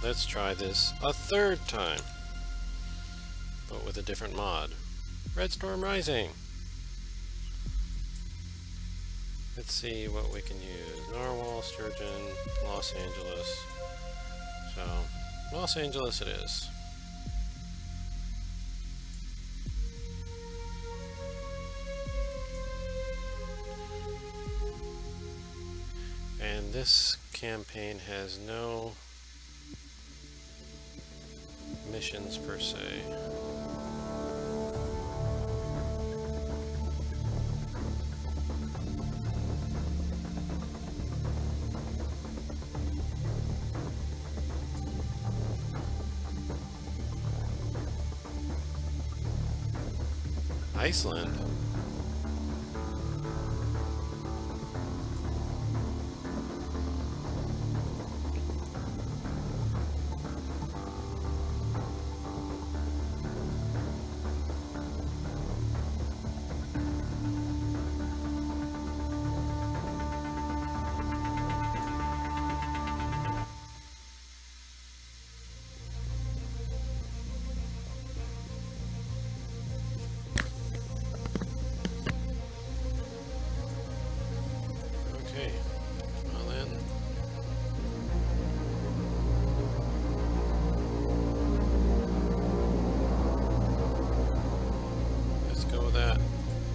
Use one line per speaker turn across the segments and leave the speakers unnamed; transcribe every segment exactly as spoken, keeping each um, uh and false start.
let's try this a third time, but with a different mod. Red Storm Rising. Let's see what we can use. Narwhal, Sturgeon, Los Angeles. So, Los Angeles it is. And this campaign has no missions per se. Iceland. Okay, well then, let's go with that.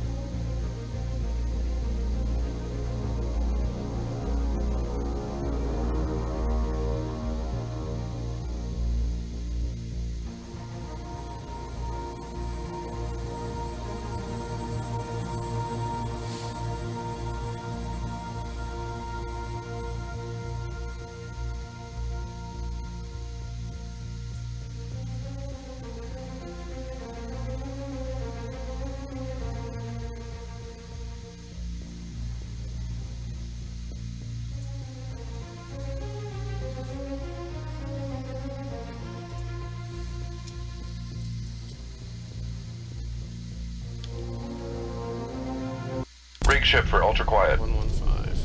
Rig ship for ultra quiet.
one one five.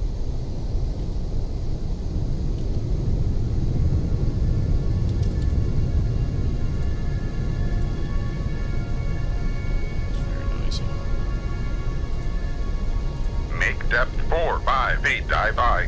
Very noisy.
Make depth four, five feet, dive by.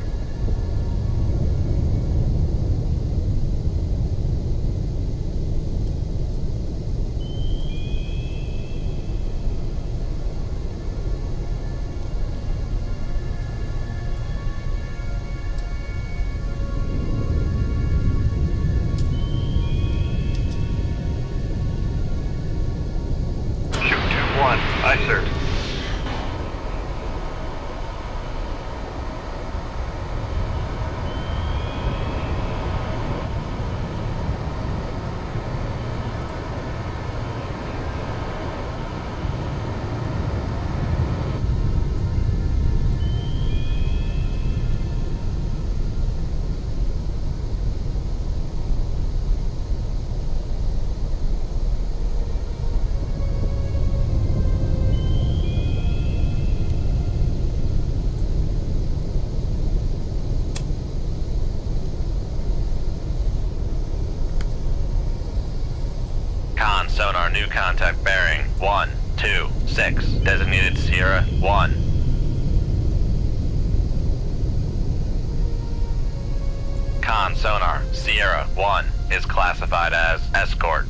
Aye, sir.
Sonar new contact bearing one two six, designated Sierra one. Con sonar Sierra one is classified as escort.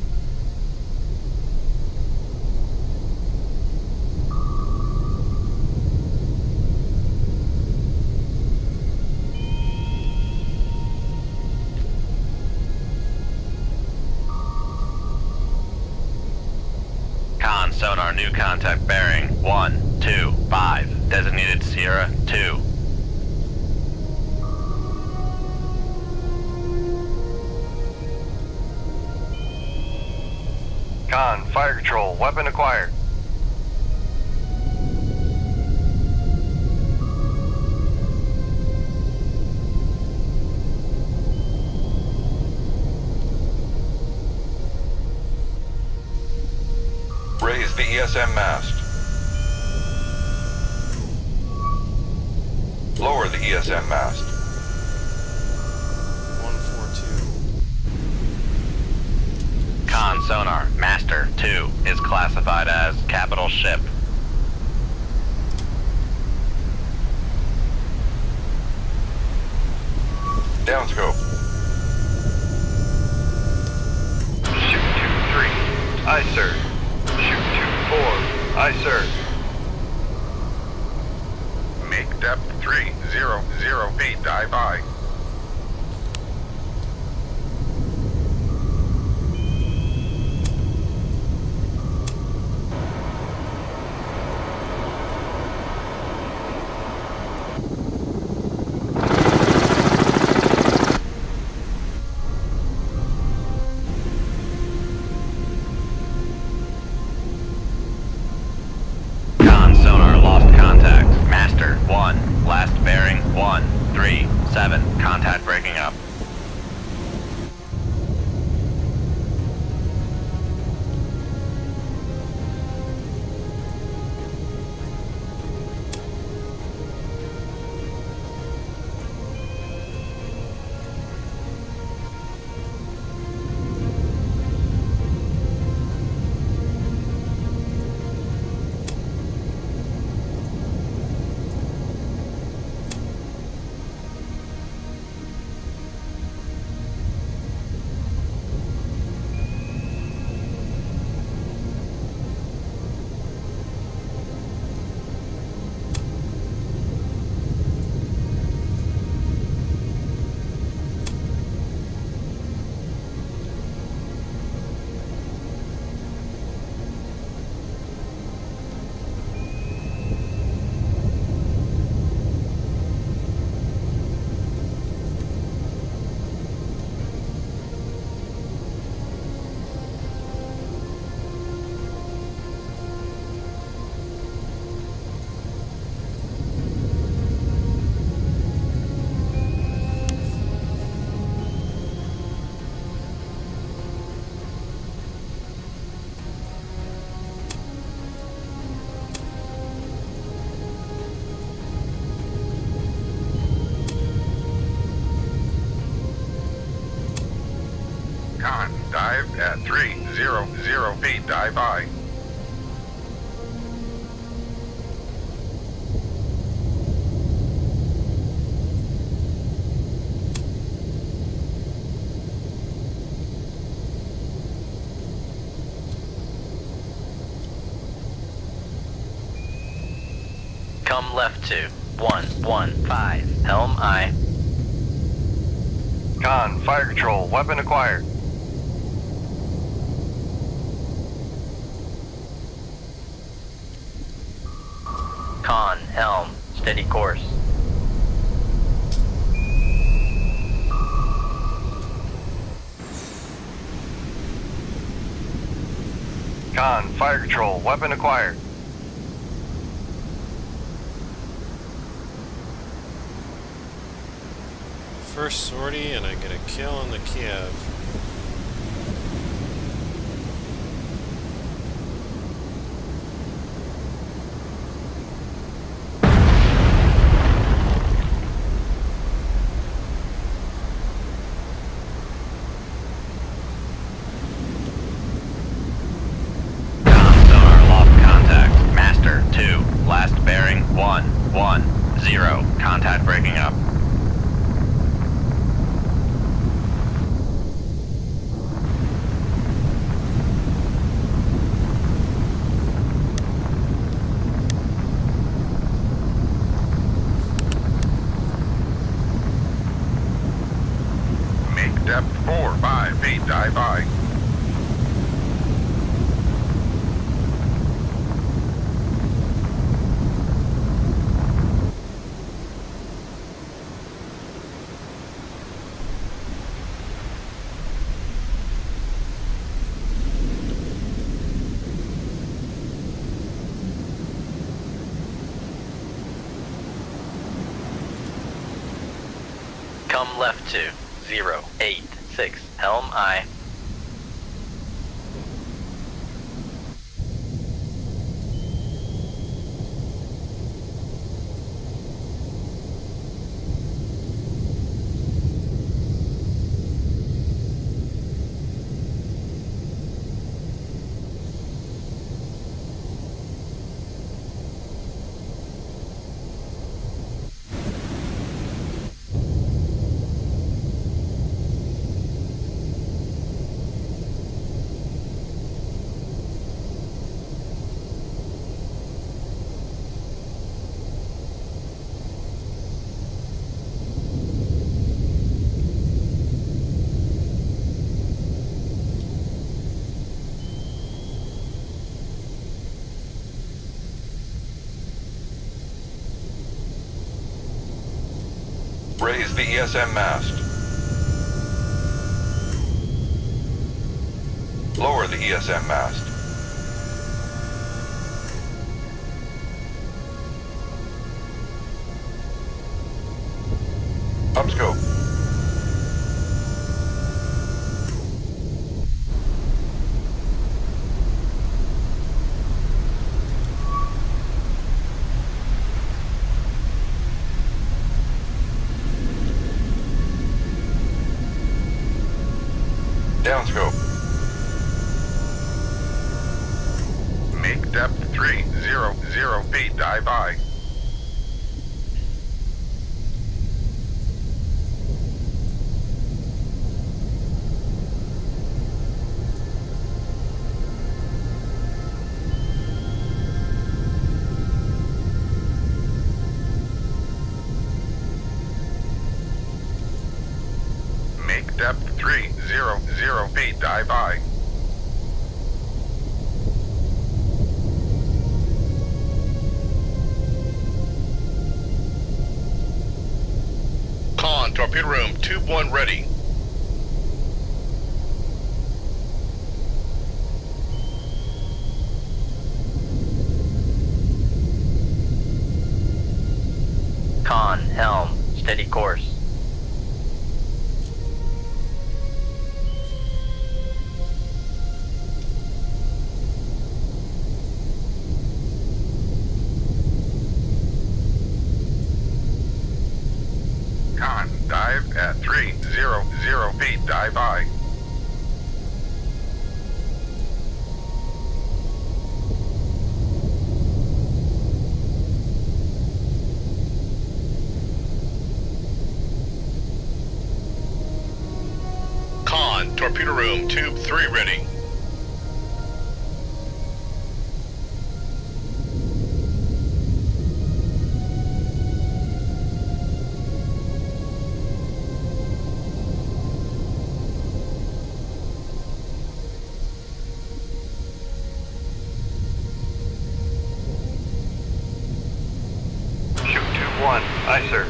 Sonar new contact bearing one two five, designated Sierra two.
Con, fire control, weapon acquired. Raise the E S M mast. Lower the E S M mast.
one four two.
sonar, Master two is classified as capital ship.
Downscope.
Shoot two three. Aye, sir. Shoot two four. Aye, sir.
Make depth three zero zero feet. Dive by.
Con sonar lost contact. Master one. Last bearing one three seven. Contact breaking up. Con, dive at three zero zero feet. Dive by. Come left to one one five. Helm aye.
Con, fire control. Weapon acquired.
Con, helm, steady course.
Con, fire control. Weapon acquired.
First sortie, and I get a kill on the Kiev.
Sonar lost contact. Master two. Last bearing one one zero. Contact breaking up.
Make depth four five feet. Dive by.
Come left to zero eight six. Helm aye.
Raise the E S M mast. Lower the E S M mast. Upscope. Downscope. Make depth three zero zero feet, dive by. Make depth three zero zero feet, dive by.
Con, torpedo room, tube one ready.
Con, helm, steady course.
Con, dive at three zero zero feet, dive by.
Con, torpedo room, tube three ready.
Shoot tube one. Aye, sir.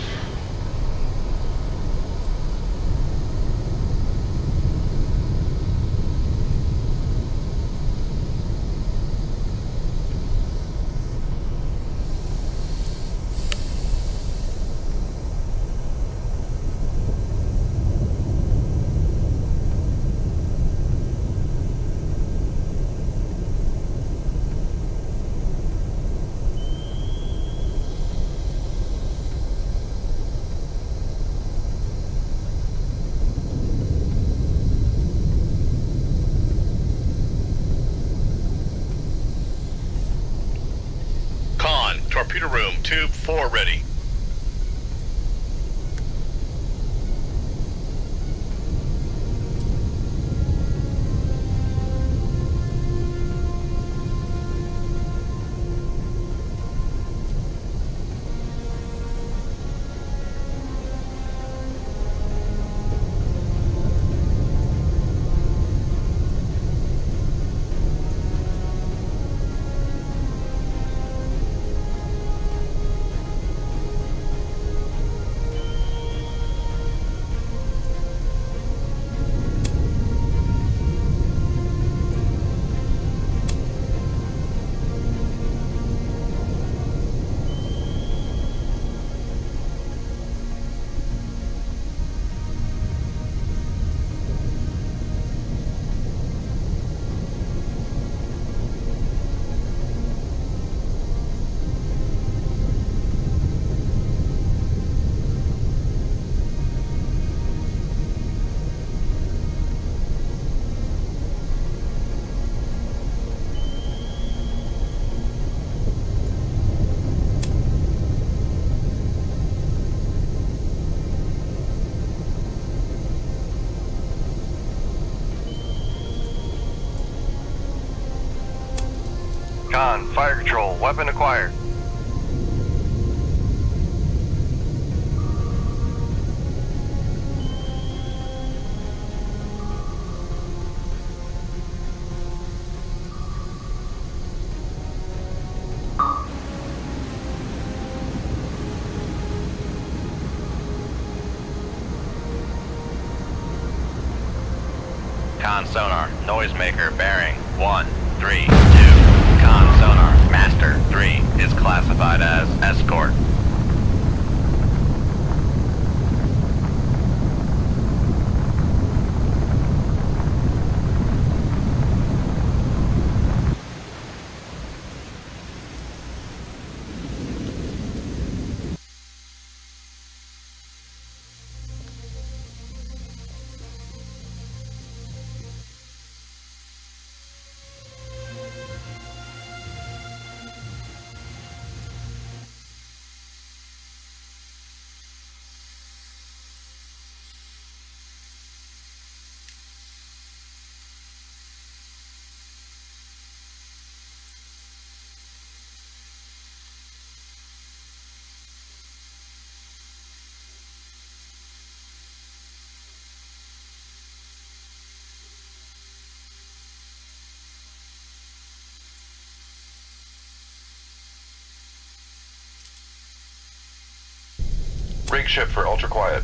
Con, torpedo room, tube four ready.
Con, fire control, weapon acquired.
Con sonar, noisemaker bearing one three two. Con sonar, master three is classified as escort.
Rig ship for ultra quiet.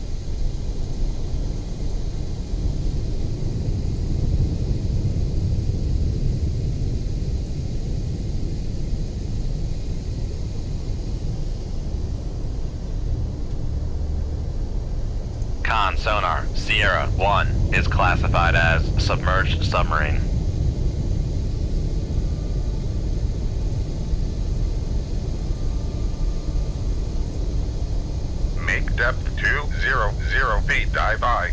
Con sonar, Sierra one is classified as submerged submarine.
Make depth two zero zero feet, dive by.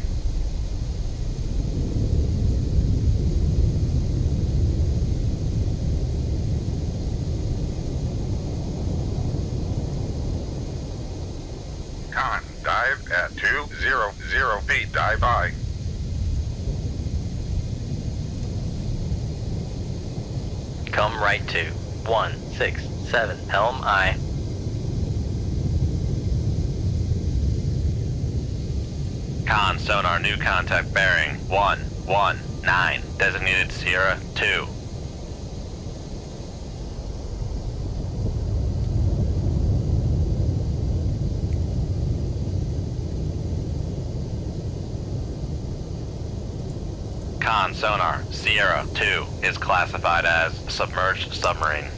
Con, dive at two zero zero feet, dive by.
Come right to one six seven, helm aye. Con sonar, new contact bearing one one nine, designated Sierra two. Con sonar, Sierra two is classified as submerged submarine.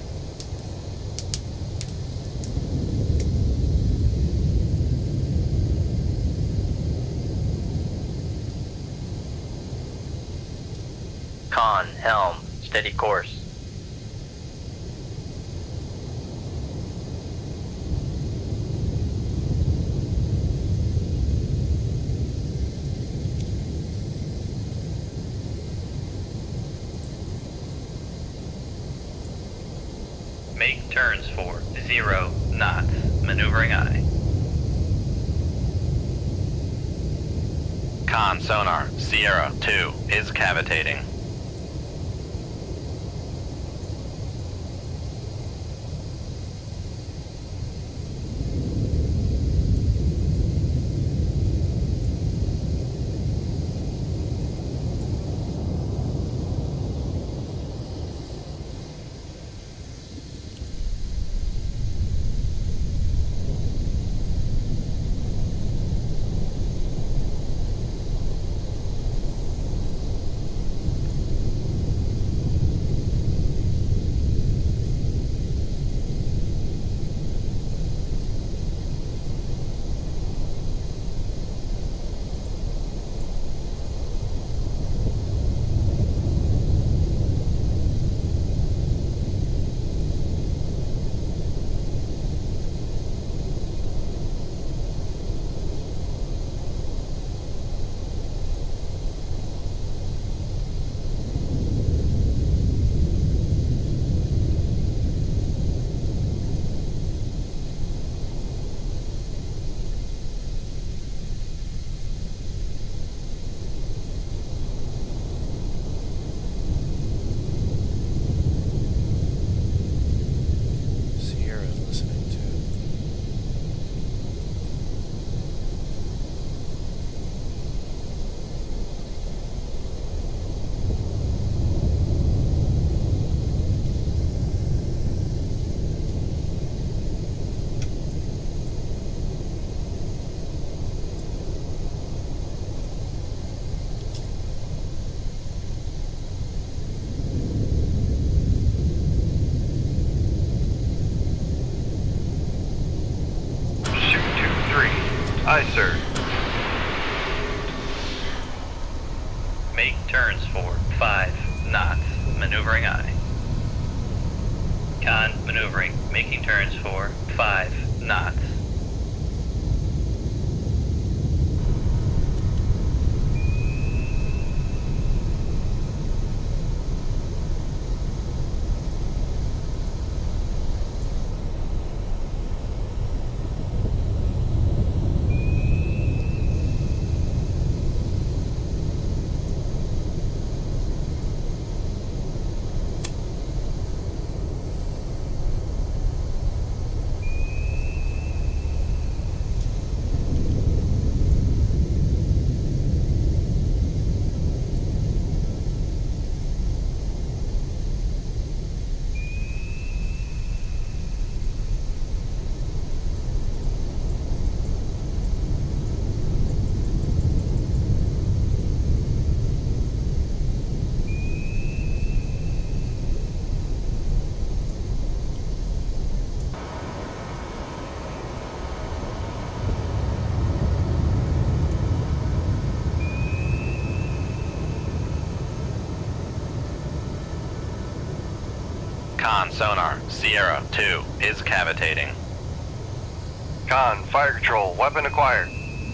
Con, helm, steady course. Make turns for zero knots, maneuvering aye. Con sonar, Sierra two is cavitating.
Aye, sir.
Make turns for five knots. Maneuvering aye. Con, maneuvering. Making turns for five knots. Con sonar, Sierra two is cavitating.
Con, fire control, weapon acquired.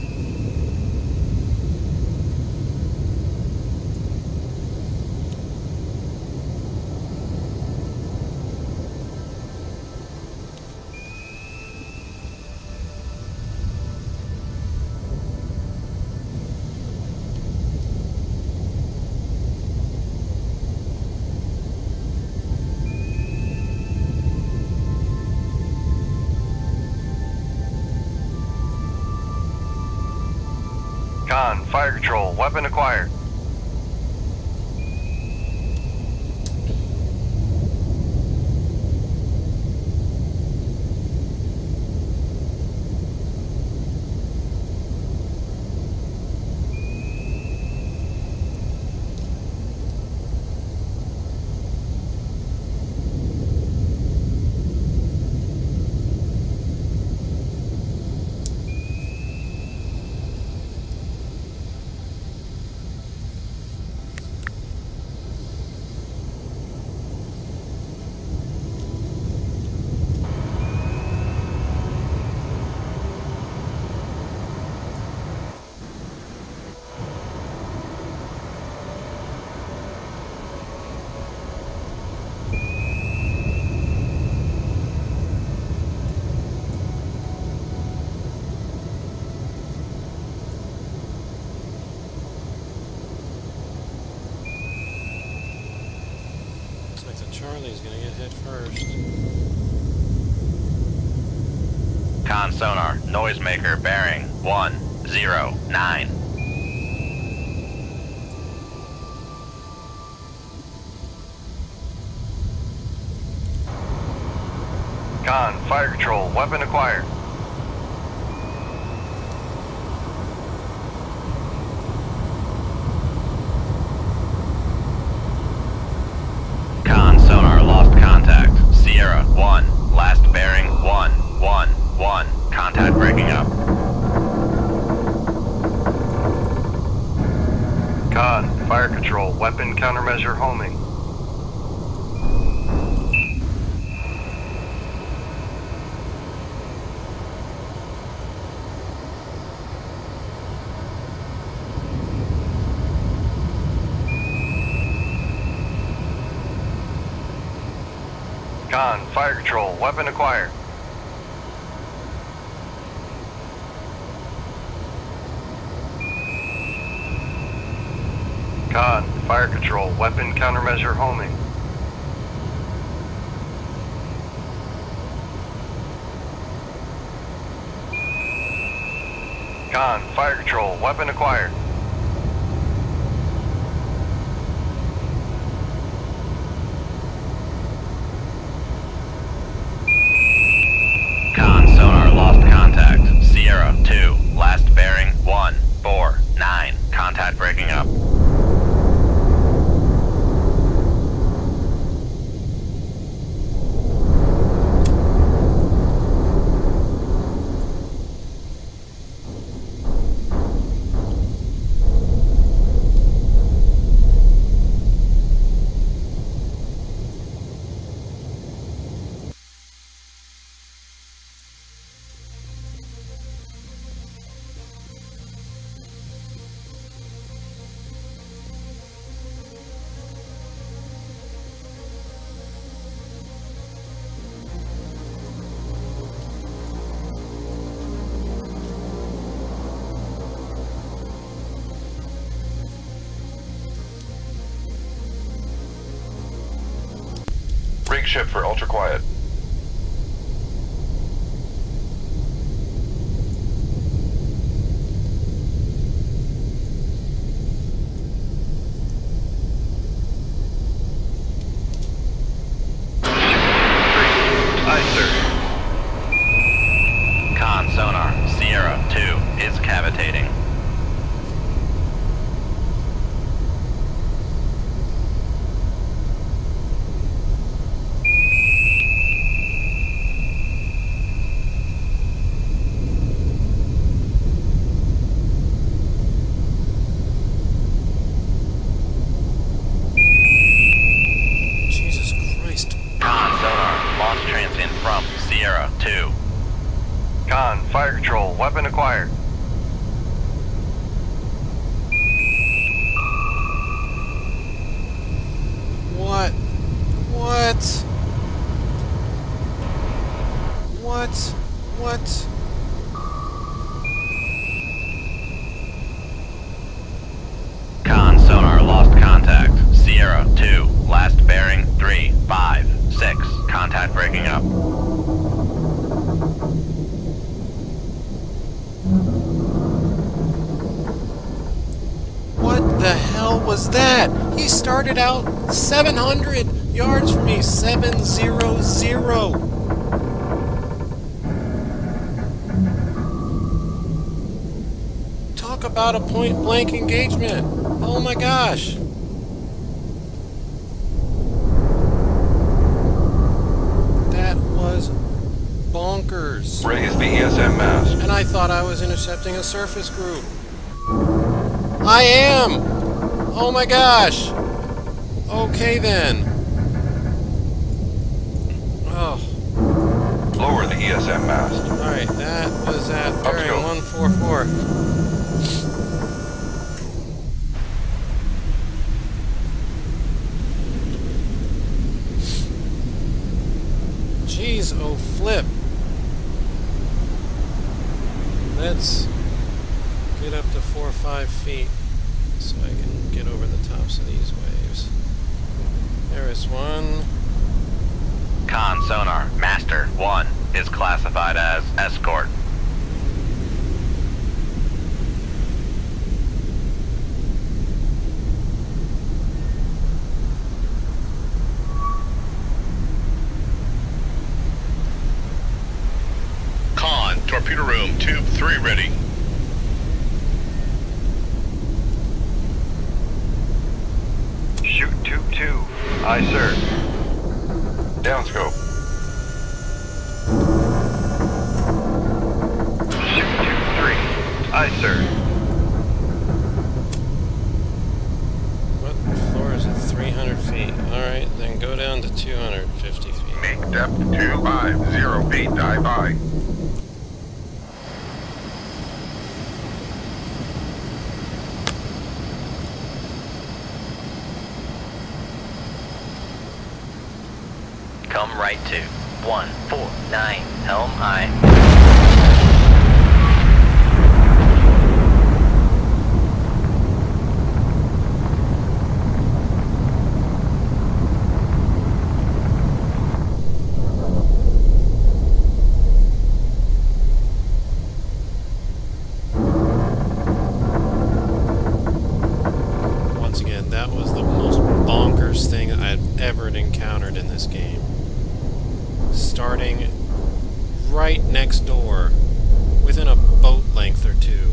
Con, fire control, weapon acquired.
Charlie's gonna get hit first.
Con sonar, noisemaker bearing one zero nine.
Con, fire control, weapon acquired.
Con sonar lost contact. Sierra one, last bearing one one one. Contact breaking up.
Con, fire control, weapon countermeasure homing. Con, fire control, weapon acquired. Con, fire control, weapon countermeasure homing. Con, fire control, weapon acquired.
Con sonar lost contact. Sierra two, last bearing one four nine. Contact breaking up.
Make shift for ultra quiet.
Aye, sir.
Con sonar, Sierra two is cavitating.
Jesus Christ.
Con sonar, launch transient from Sierra two.
Con, fire control, weapon acquired.
What? What? What? What?
Con sonar lost contact. Sierra two, last bearing three five six. Contact breaking up.
What the hell was that? He started out seven hundred yards from me. seven zero zero. Talk about a point blank engagement. Oh my gosh. That was bonkers.
Raise the E S M mast.
And I thought I was intercepting a surface group. I am! Oh my gosh! Okay then. Oh.
Lower the E S M mast.
Alright, that was at bearing
Upscope.
one four four. Jeez, oh flip. Let's get up to four or five feet so I can get over the tops of these waves. There is one.
Con sonar, Master one is classified as escort.
Con, torpedo room, tube three ready.
Shoot tube two. Aye, sir.
Downscope.
Shoot tube three. Aye, sir.
What floor is it? three hundred feet. Alright, then go down to two hundred fifty feet.
Make depth two five zero feet. Dive by.
Come right to one four nine, helm high.
Once again, that was the most bonkers thing I've ever encountered in this game. Starting right next door, within a boat length or two.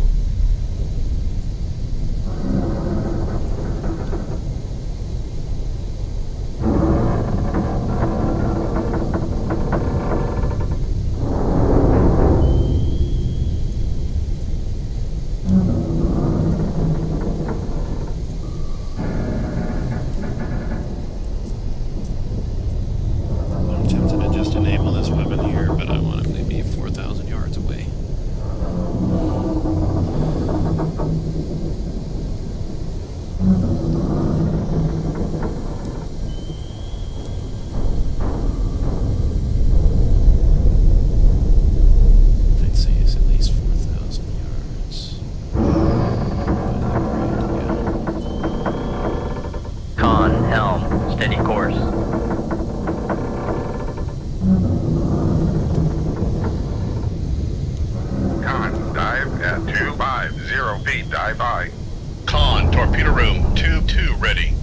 I'm tempted to just enable this weapon here, but I want him to be four thousand yards away.
Torpedo room, tube two ready.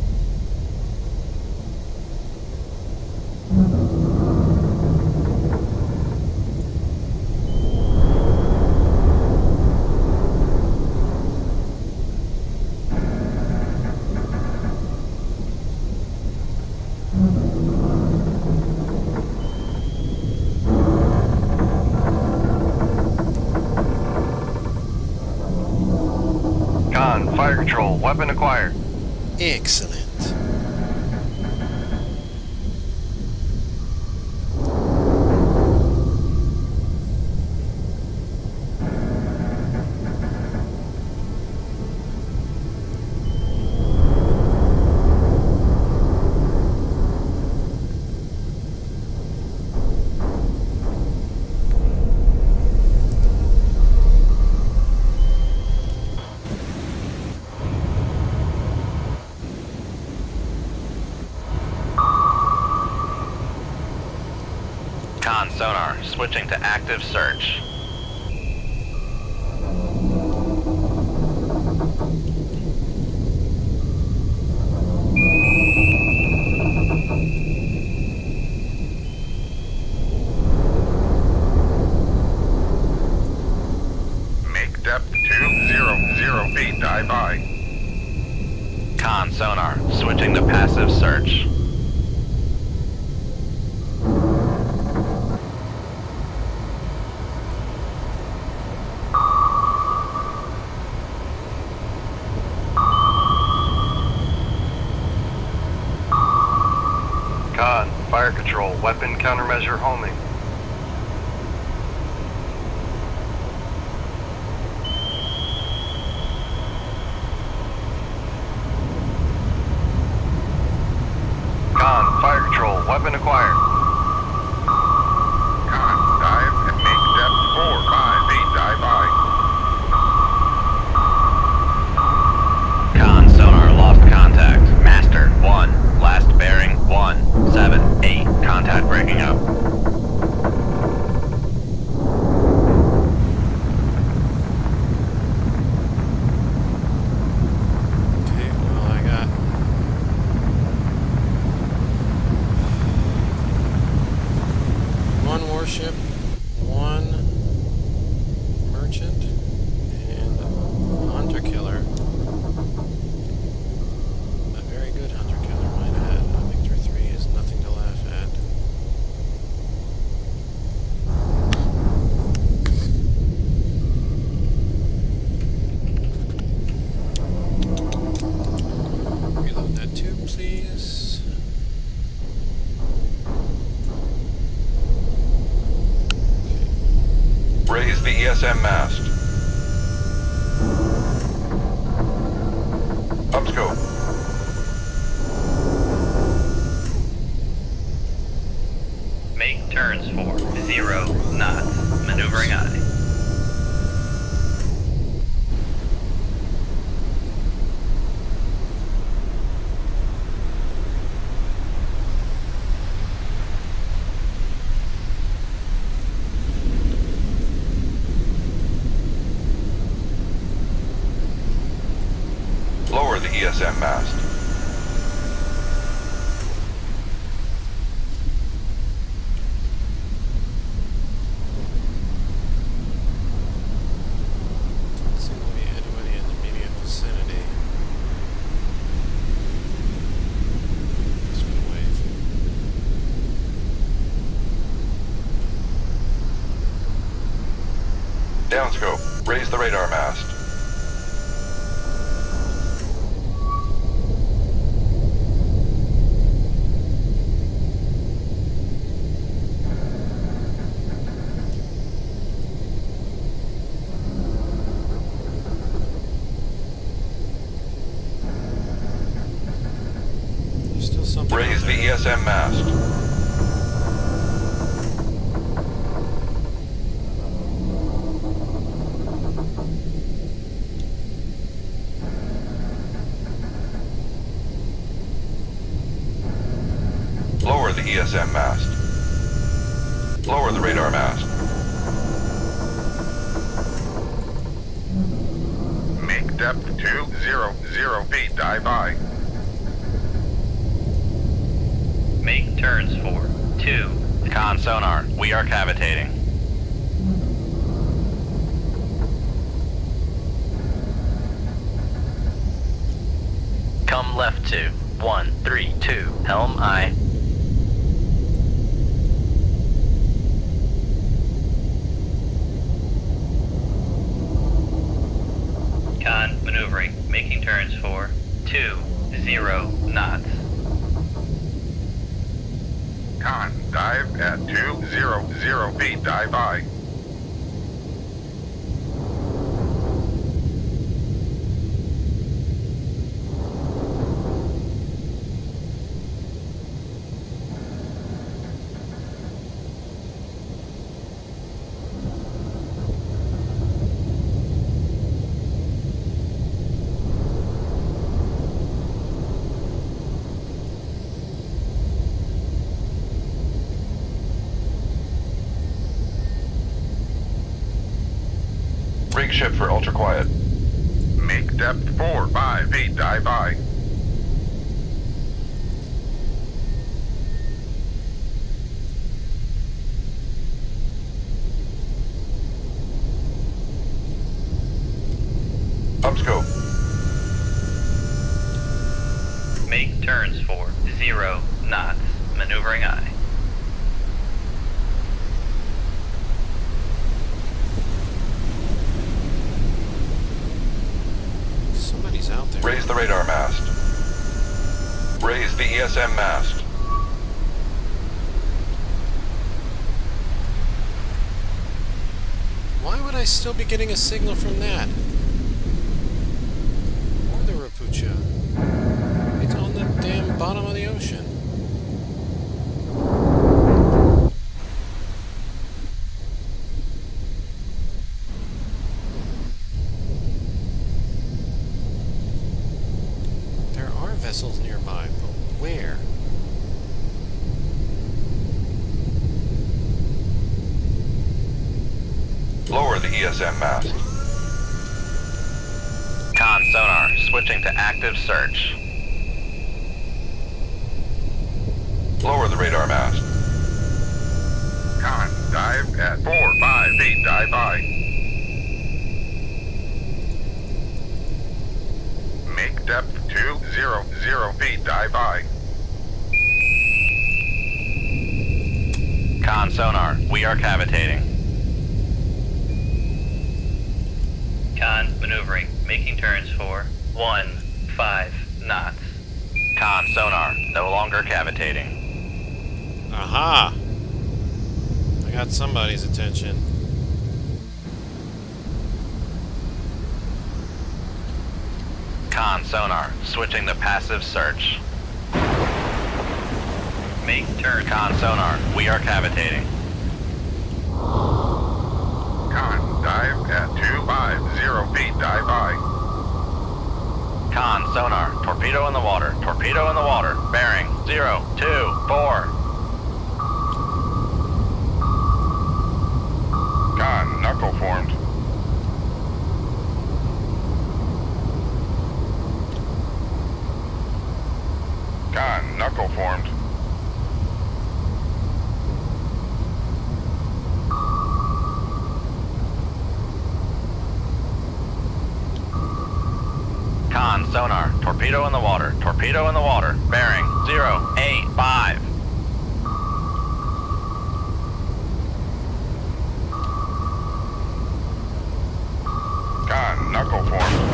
Con, fire control, weapon acquired.
Excellent.
Con sonar, switching to active search.
Make depth two zero zero feet, dive by.
Con sonar, switching to passive search.
Con, fire control, weapon countermeasure homing. Con, fire control, weapon acquired.
Con, dive and make depth four five feet, dive by.
Con sonar, lost contact. Master, one. Last bearing, one. Seven, eight. Contact breaking up.
Okay, well I got one warship, one merchant, and a hunter killer. A very good hunter killer, might add. A Victor three is nothing to laugh at. Reload that tube, please.
Raise the E S M mast. Upscope.
Make turns for zero knots. Maneuvering aye.
Lower the E S M mast.
Doesn't seem to be anybody in the immediate vicinity. Let's wait.
Downscope. Raise the radar mast.
There's still something.
Raise
out
the
there.
E S M mast. Lower the E S M mast. Lower the radar mast. Make depth two zero zero feet, dive by.
Make turns for two.
Con sonar, we are cavitating. Come left to one three two, helm aye. Con maneuvering, making turns for two zero knots.
Con, dive at two zero zero feet, dive by.
Rig ship for ultra quiet.
Make depth four five feet, dive by.
Upscope.
Make turns for zero knots, maneuvering aye.
Somebody's out there.
Raise the radar mast. Raise the E S M mast.
Why would I still be getting a signal from that? Or the Rapucha? It's on the damn bottom of the ocean. There are vessels nearby, but where?
Lower the E S M mast.
Con sonar, switching to active search.
Lower the radar mast.
Con, dive at four five feet, dive by. Make depth two zero zero feet, dive by.
Con sonar, we are cavitating.
Con maneuvering, making turns for one five knots.
Con sonar, no longer cavitating.
Aha! I got somebody's attention.
Con sonar, switching to passive search.
Make turns.
Con sonar, we are cavitating.
Con, dive at two five zero feet, dive by.
Con sonar, torpedo in the water, torpedo in the water, bearing zero two four.
Con, knuckle formed. Con, knuckle formed.
Con sonar, torpedo in the water, torpedo in the water, bearing zero eight five.
Con, knuckle formed.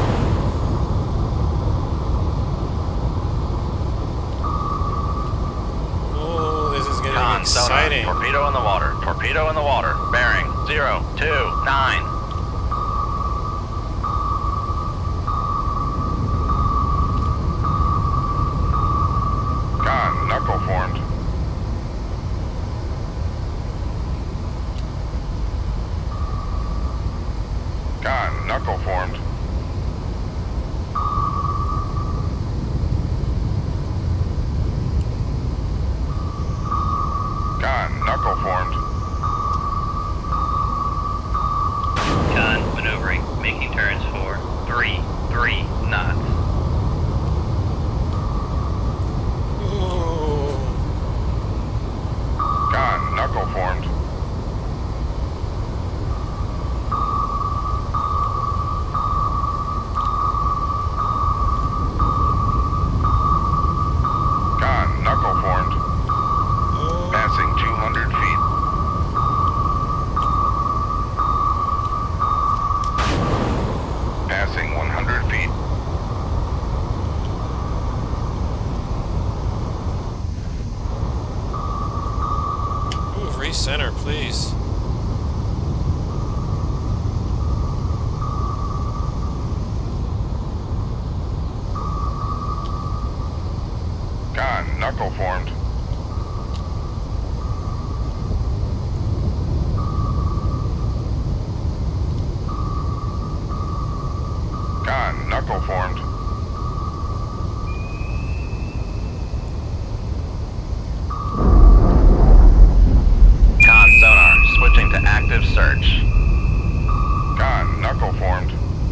Oh, this is getting
Con sonar,
exciting.
torpedo in the water, torpedo in the water, bearing zero two nine.
Con, knuckle formed. Con, knuckle formed. Con, knuckle formed.
center, please.
Con, knuckle formed. Con, knuckle formed.
Con sonar, switching to active search.
Con, knuckle formed.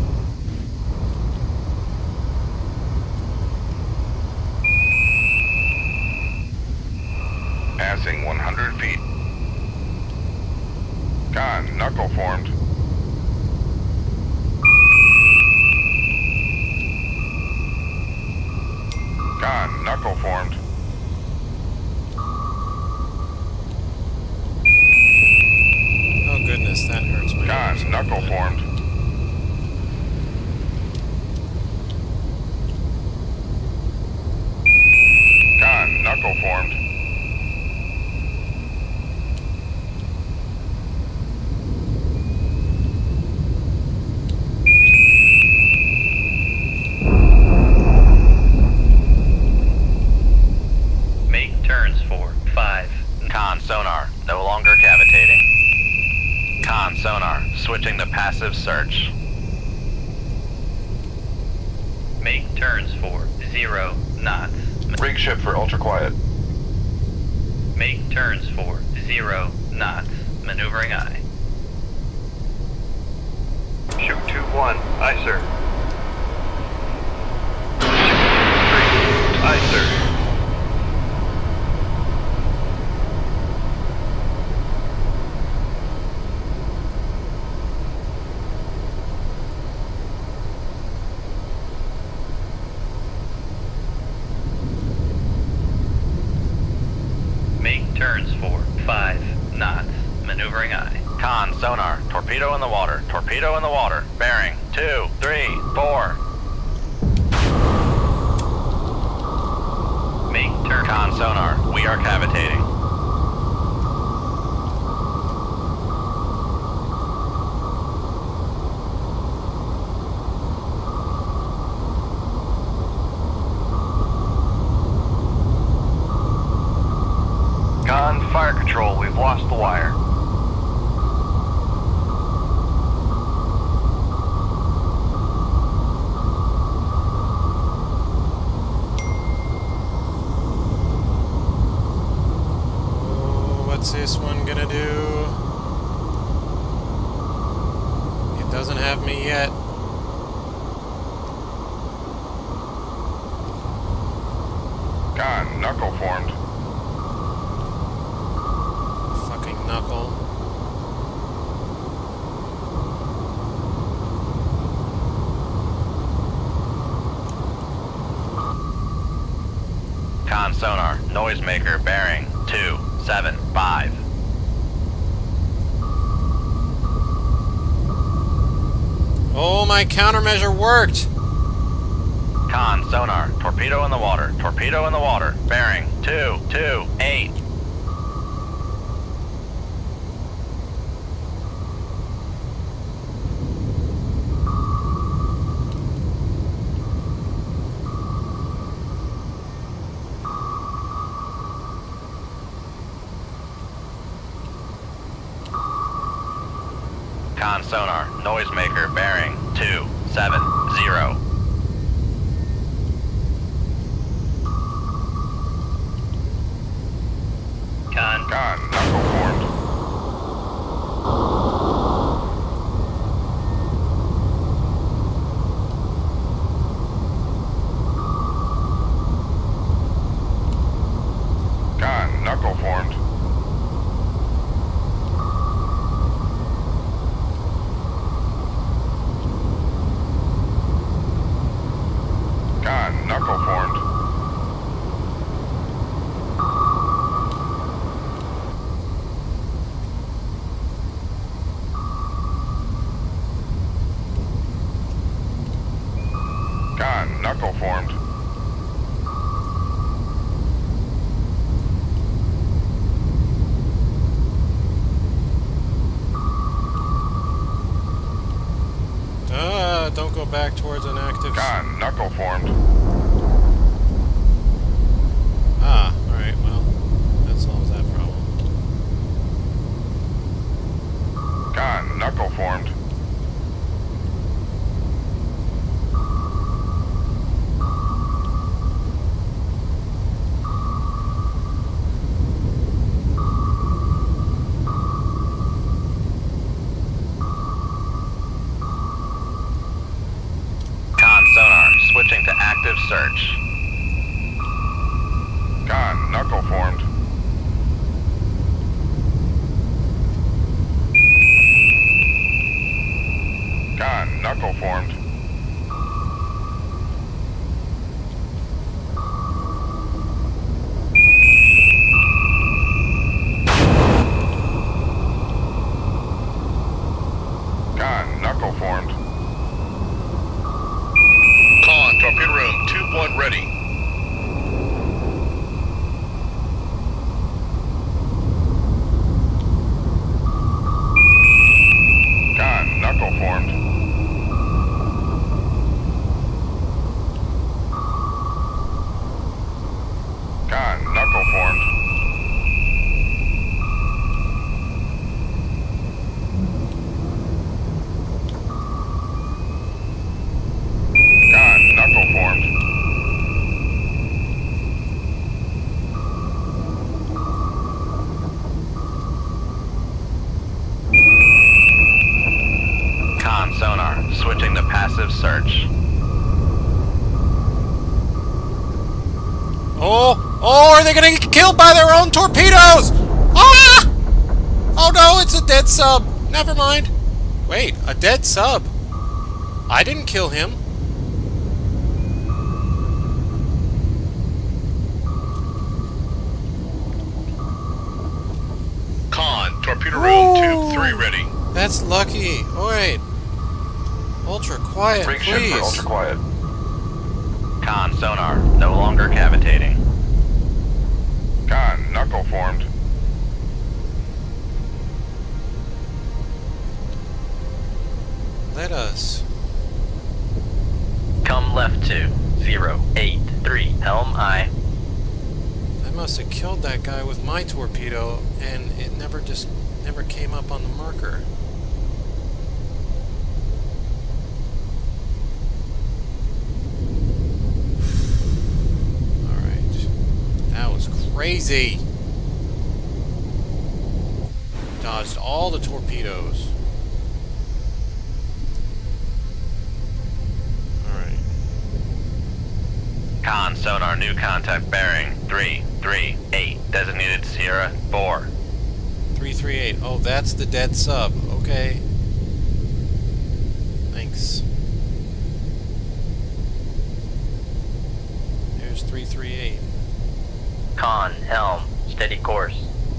Passing one hundred feet. Con, knuckle formed. Con, knuckle formed.
Oh goodness, that hurts my ears.
Con, knuckle formed. Con, knuckle formed.
Make turns for five. Con sonar, no longer cavitating. Con sonar, switching to passive search. Make turns for zero knots.
Rig ship for ultra quiet.
Make turns for zero knots. Maneuvering eye.
Shoot two one. Aye, sir. Shoot two three. Aye, sir.
Make turns for five knots. Maneuvering eye. Con sonar, torpedo in the water, torpedo in the water. Bearing two, three, four. Make turn. Con sonar, we are cavitating.
Con, fire control, we've lost the wire.
Oh, what's this one gonna do? It doesn't have me yet.
Con, knuckle formed.
Fucking knuckle.
Con sonar, noisemaker bearing two, seven, five.
Oh, my countermeasure worked!
Con sonar, torpedo in the water, torpedo in the water. Bearing two, two, eight. Con sonar, noisemaker bearing two, seven, zero. Con.
Con, knuckle formed. Con, knuckle formed.
back towards an active...
Con, knuckle formed.
Ah, alright, well, that solves that problem.
Con, knuckle formed.
Con sonar, switching to active search.
Con, knuckle formed. Con, knuckle formed. Con, knuckle formed.
Con, torpedo room, tube one ready.
Con, knuckle formed. Con, knuckle formed. Con, knuckle formed.
Con sonar, switching to passive search.
Oh! Oh, are they gonna get killed by their own torpedoes? Ah! Oh no, it's a dead sub. Never mind. Wait, a dead sub? I didn't kill him.
Con, torpedo room,
Ooh.
tube three ready.
That's lucky. Oh, wait. Ultra quiet,
Break shift for
please.
ultra quiet.
Con sonar, no longer cavitating.
Con, knuckle formed.
Let us.
Come left to zero eight three, helm aye.
I must have killed that guy with my torpedo, and it never just never came up on the marker. Alright. That was crazy. Dodged all the torpedoes. Alright.
Con sonar, new contact bearing three three eight, designated Sierra four.
three three eight. Oh, that's the dead sub. Okay. Thanks. There's three three eight.
Con, helm, steady course.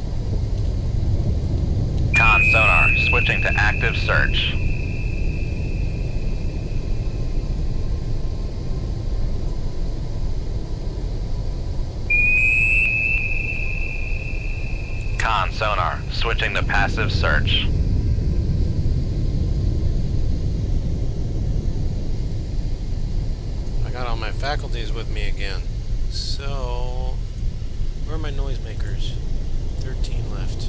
Con sonar, switching to active search. Con sonar, switching to passive search.
I got all my faculties with me again. So, where are my noisemakers? thirteen left.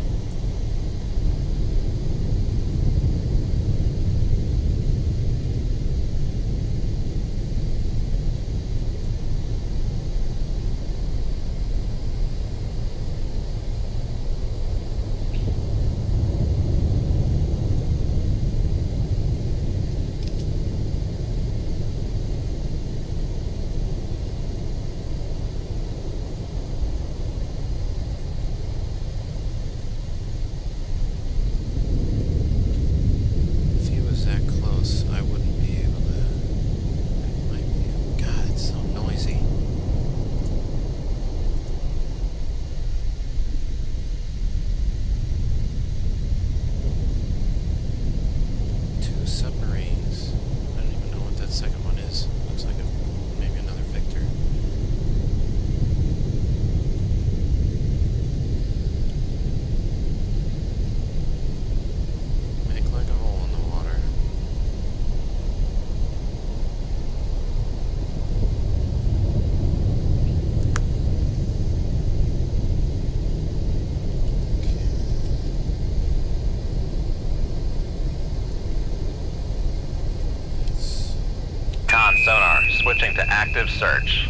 active search.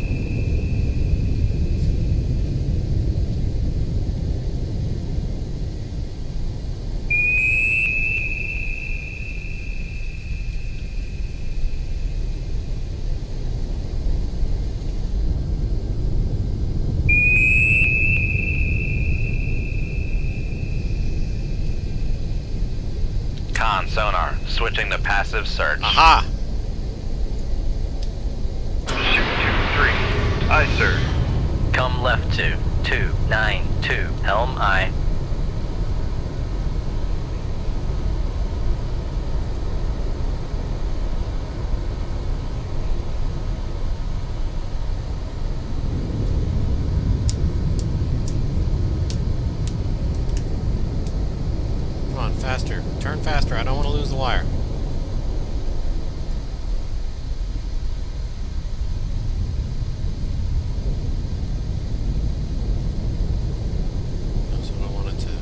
Con sonar, switching to passive search.
Aha!
Shoot two three. Aye, sir.
Come left to two nine two, helm aye.
Come on, faster. Turn faster. I don't want to lose the wire. That's what I wanted to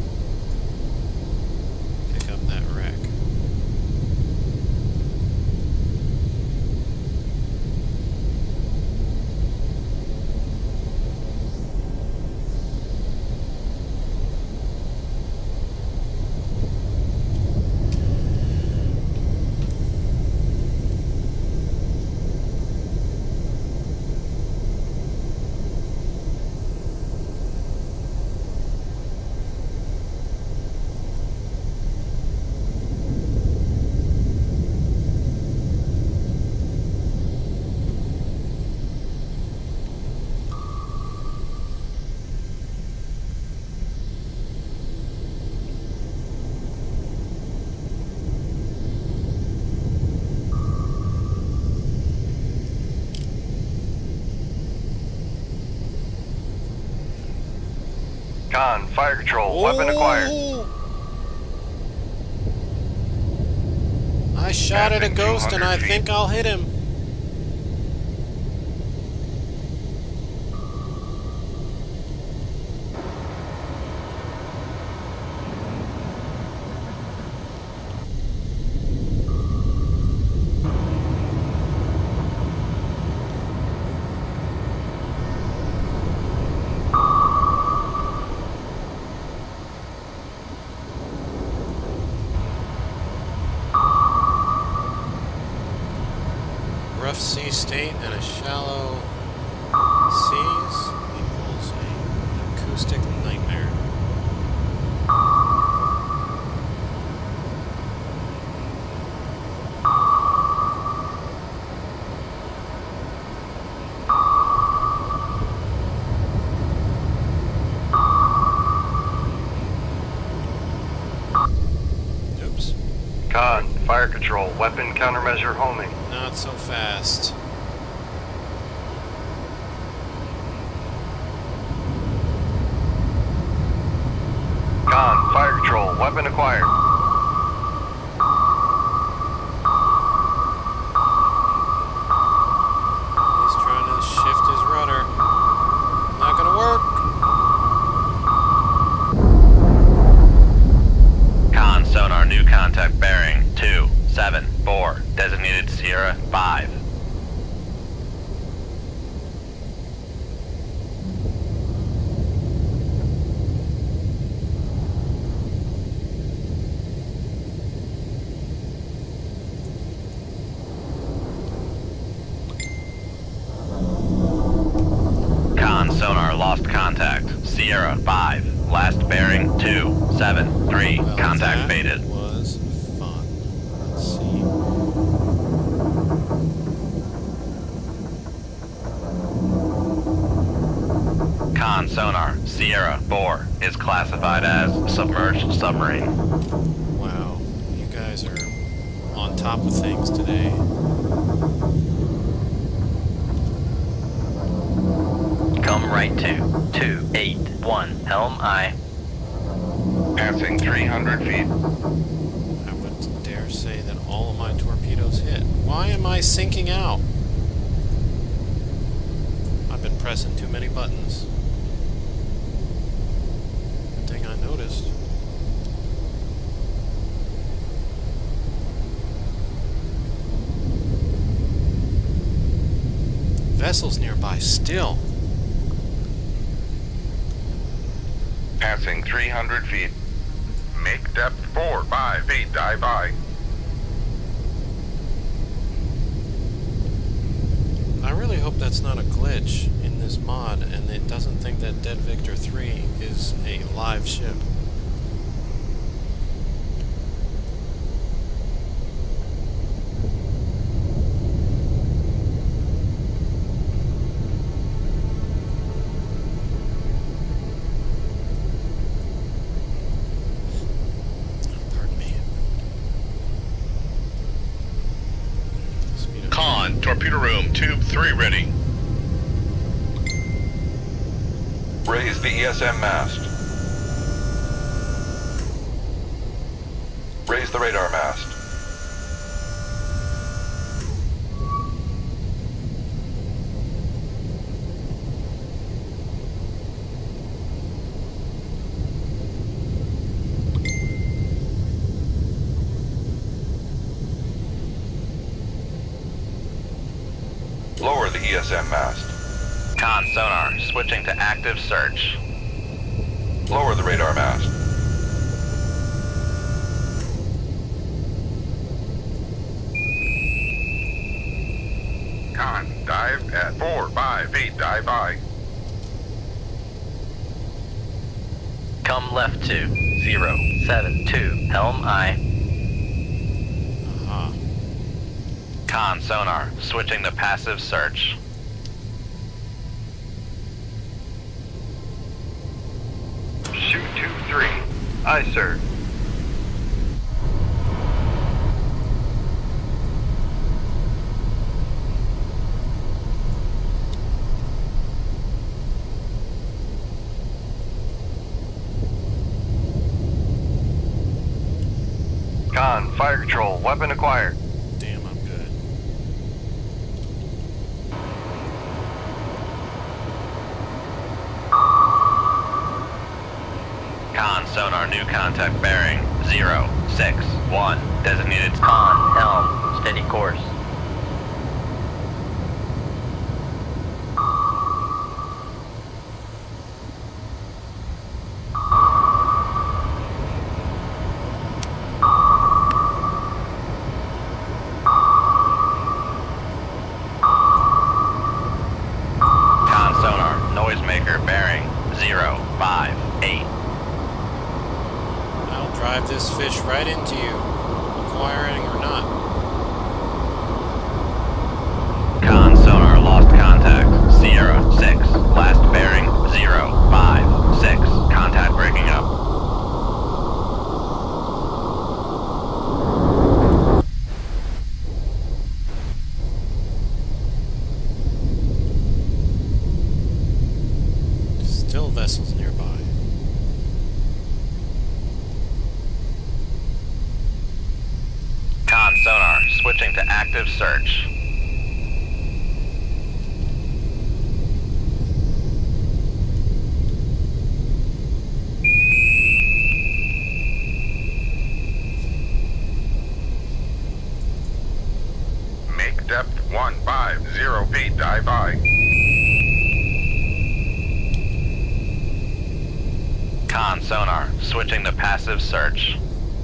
pick up that wreck.
Con, fire control, weapon acquired.
Oh! I shot at a
Passing
ghost and
two
I
hundred feet.
think I'll hit him. Rough sea state and a shallow seas equals an acoustic nightmare. Oops,
Con, fire control, weapon countermeasure homing.
not so fast.
Con, fire control, weapon acquired.
He's trying to shift his rudder. Not gonna work.
Con sonar, new contact bearing two seven four, designated Sierra five. Con sonar, lost contact. Sierra five, last bearing two seven three,
Well,
contact
that
faded.
was fun. Let's see.
Con sonar, Sierra four, is classified as submerged submarine.
Wow, you guys are on top of things today.
Come right to two eight one, helm aye.
Passing three hundred feet.
I would dare say that all of my torpedoes hit. Why am I sinking out? I've been pressing too many buttons. Good thing I noticed. vessels nearby still.
Passing three hundred feet. Make depth four, five feet, dive by.
I really hope that's not a glitch in this mod and it doesn't think that Dead Victor three is a live ship.
Torpedo room, tube three ready.
Raise the E S M mast. Raise the radar mast. Lower the E S M mast.
Con sonar, switching to active search.
Lower the radar mast.
Con, dive at four, five feet, dive by.
Come left to zero seven two, helm aye.
Uh-huh.
Con sonar, switching to passive search.
Shoot two three. Aye, sir. Con, fire control, weapon acquired.
Damn, I'm good.
Con sonar, new contact bearing zero six one, designated con, helm, steady course. Con sonar, noisemaker bearing zero five eight.
I'll drive this fish right into you, acquiring or not.
Con sonar, lost contact. Sierra six, last bearing zero five six. Contact breaking up.
Still vessels nearby.
Con sonar, switching to active search.
Make depth one, five, zero feet, dive by.
Con sonar, switching to passive search.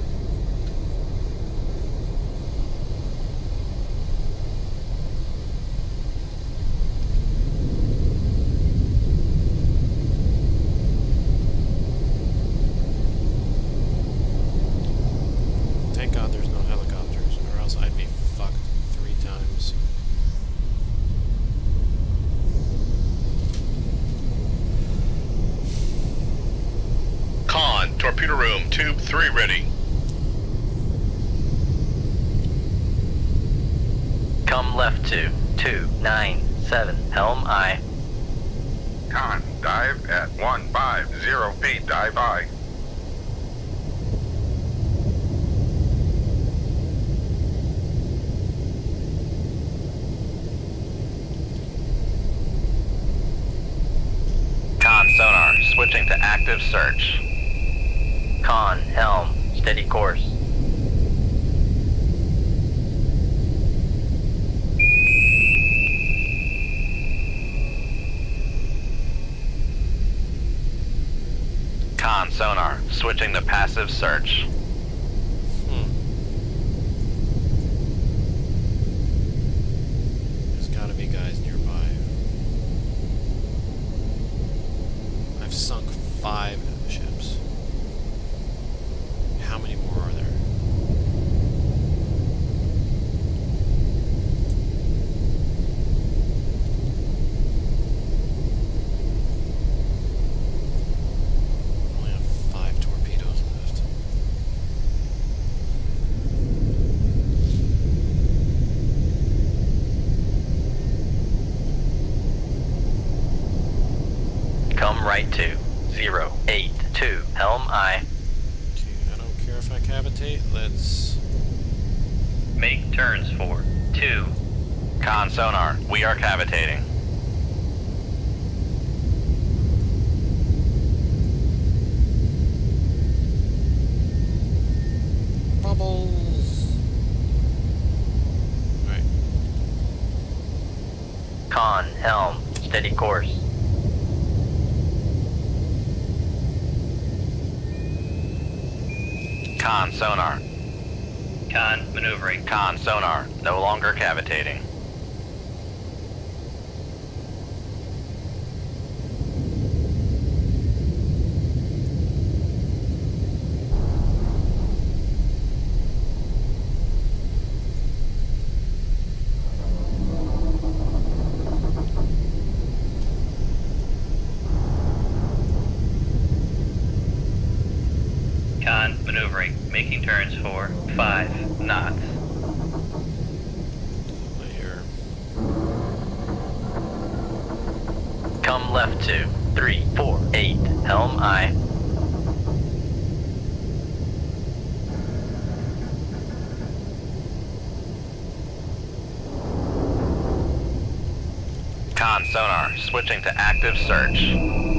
Thank God there's no helicopters, or else I'd be fucked three times.
Con, torpedo room, tube three ready.
Come left to two nine seven, helm aye.
Con, dive at one, five, zero feet, dive by.
Con sonar, switching to active search. Con, helm, steady course. sonar, switching to passive search.
Hmm. There's gotta be guys nearby. I've sunk five ships. How many more are there? Only have five torpedoes left.
Come right to zero eight two, helm aye.
Okay, I don't care if I cavitate. Let's...
Make turns for two. Con sonar, we are cavitating.
Bubbles! Right.
Con, helm, steady course. Con sonar. Con maneuvering. Con sonar, no longer cavitating. Con maneuvering, making turns for five knots.
Layer.
Come left to three four eight, helm aye. Con sonar, switching to active search.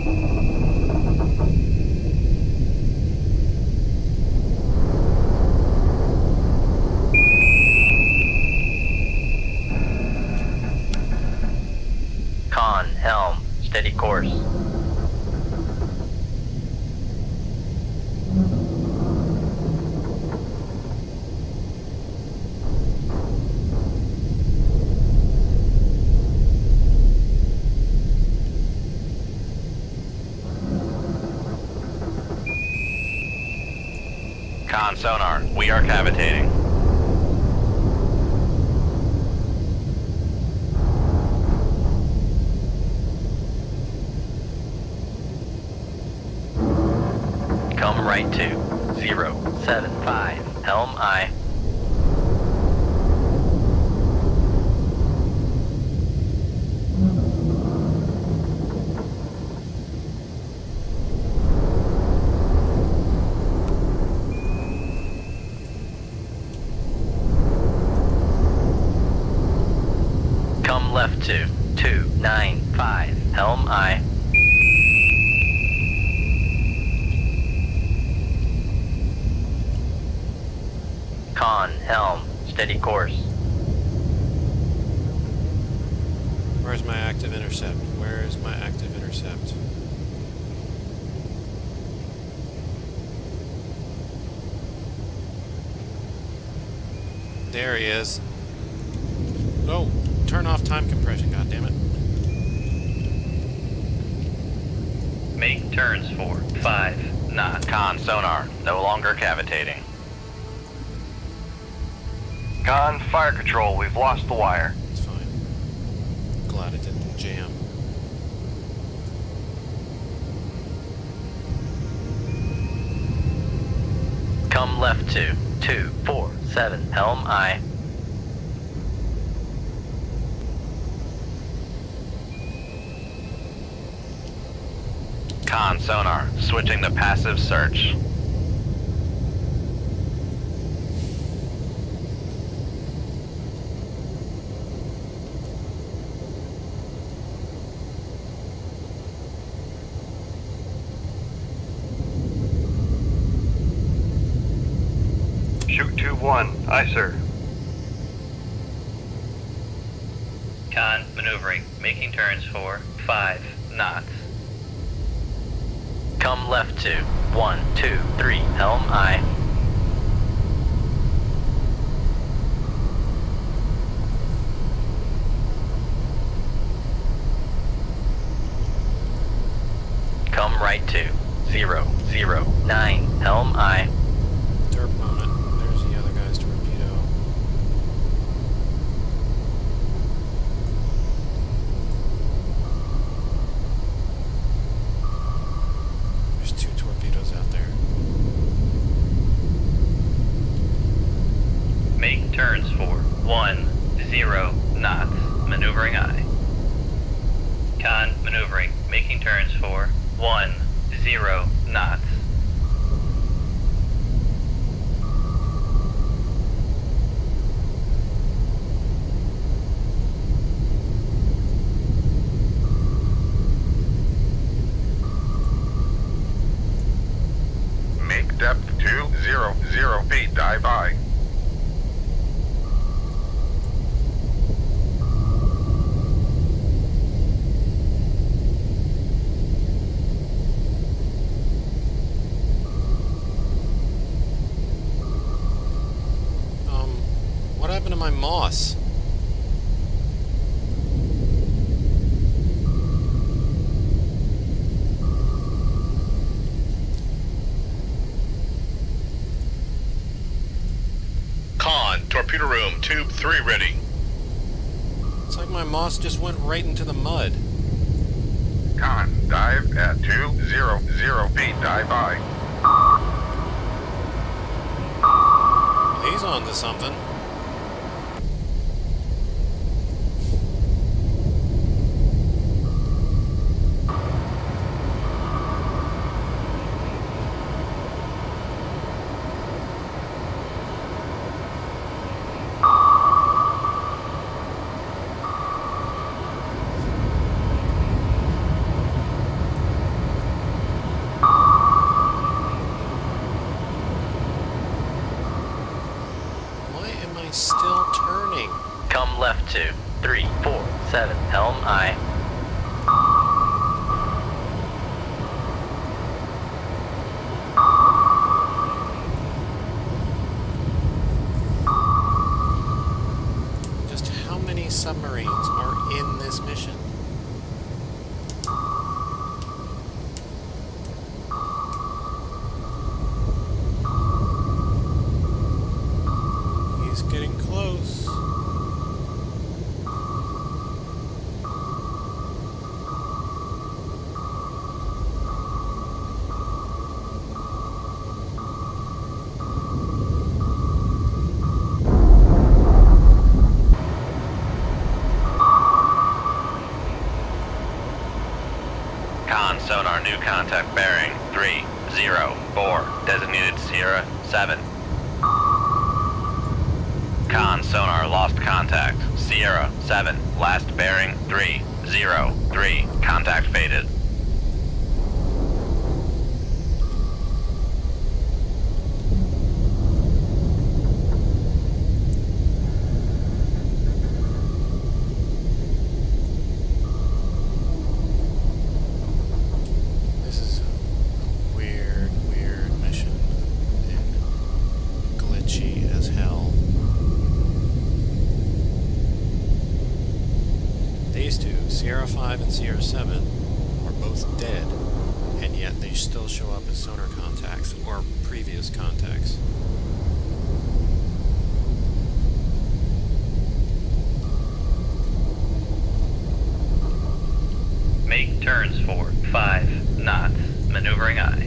Con, helm, steady course. Con sonar, we are cavitating. Come right to zero seven five, helm aye. Come left to two nine five, helm aye. Con, helm, steady course.
Where's my active intercept? Where is my active intercept? There he is. Oh, turn off time compression, goddammit.
Make turns for five knots. Con sonar, no longer cavitating.
Con, fire control, we've lost the wire.
It's fine. Glad it didn't jam.
Come left to two four seven, helm aye. Con sonar, switching to passive search.
Shoot two one, aye sir.
Con maneuvering, making turns for five knots. Come left to one, two, three, helm aye. Come right to zero, zero, nine, helm aye.
Derp moment. There's the other guy's torpedo. There's two torpedoes out there.
Make turns for one, zero, knots, maneuvering aye. Con maneuvering, making turns for one, zero, knots.
Make depth two zero zero feet, dive by.
Um, what happened to my moss?
Con, torpedo room, tube three ready.
It's like my moss just went right into the mud.
Con, dive at two zero zero feet, dive by.
He's on to something. Why am I still turning?
Come left to three, four, seven, helm aye.
Just how many submarines are in this mission? He's getting close.
Con sonar new contact bearing three, zero, four, designated Sierra seven. Con sonar lost contact, Sierra seven, last bearing three, zero, three, contact faded.
This is a weird, weird mission. And glitchy as hell. These two, Sierra five and Sierra seven, are both dead, and yet they still show up as sonar contacts, or previous contacts.
Make turns for five knots, maneuvering aye.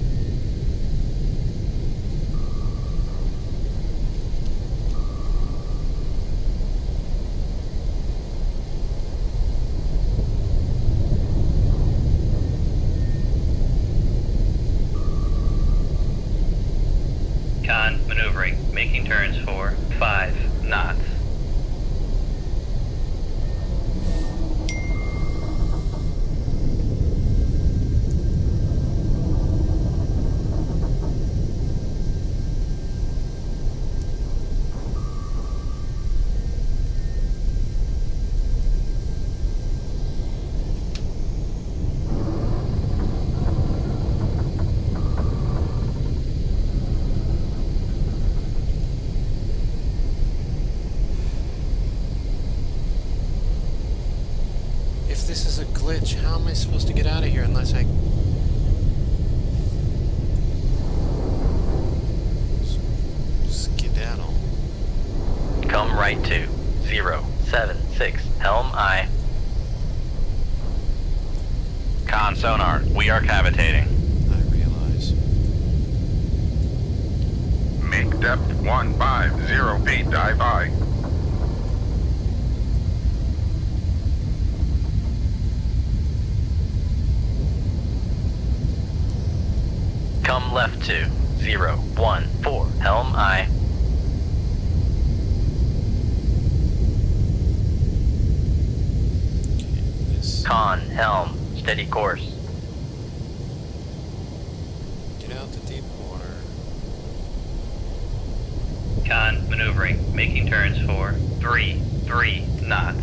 Con maneuvering, making turns for five knots.
how am I supposed to get out of here unless I... Skedaddle.
Come right to zero seven six Helm I. Con sonar, we are cavitating.
I realize.
Make depth one five zero feet, dive by.
Come left to zero one four Helm I.
Okay, this...
Con, helm, steady course.
Get out to deep water.
Con, maneuvering, making turns for three, three knots.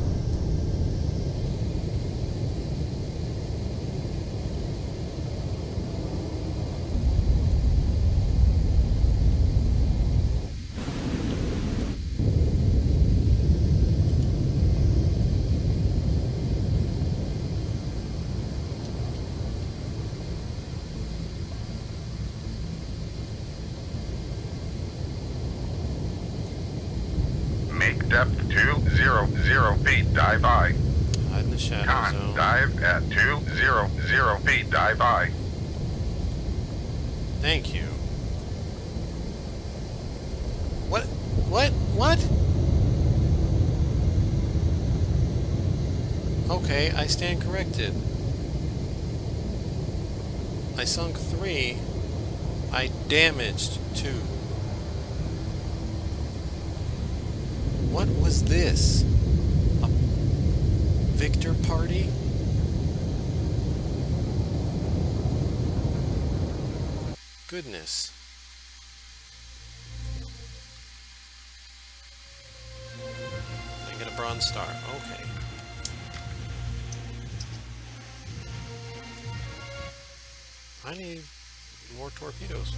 Make depth two zero zero feet, dive by.
Hide in the shadow
Con,
zone.
dive at two zero zero feet, dive by.
Thank you. What? What? What? Okay, I stand corrected. I sunk three. I damaged two. What was this? A Victor party? Goodness. I get a bronze star. Okay. I need more torpedoes.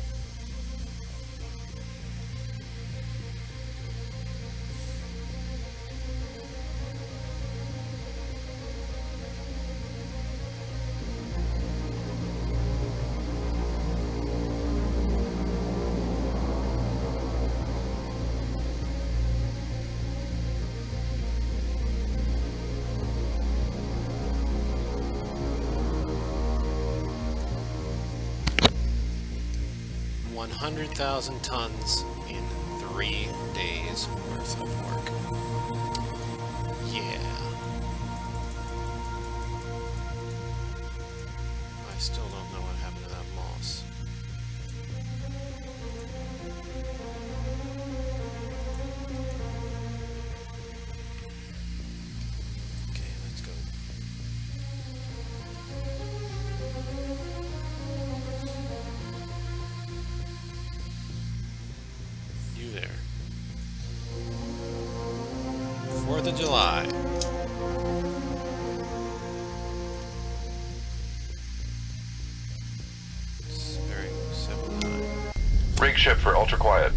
one hundred thousand tons in three days worth of work. Yeah. I still don't know what happened to that moss. Okay, let's go. You there. Fourth of July. Bearing seven nine.
Rig ship for ultra quiet.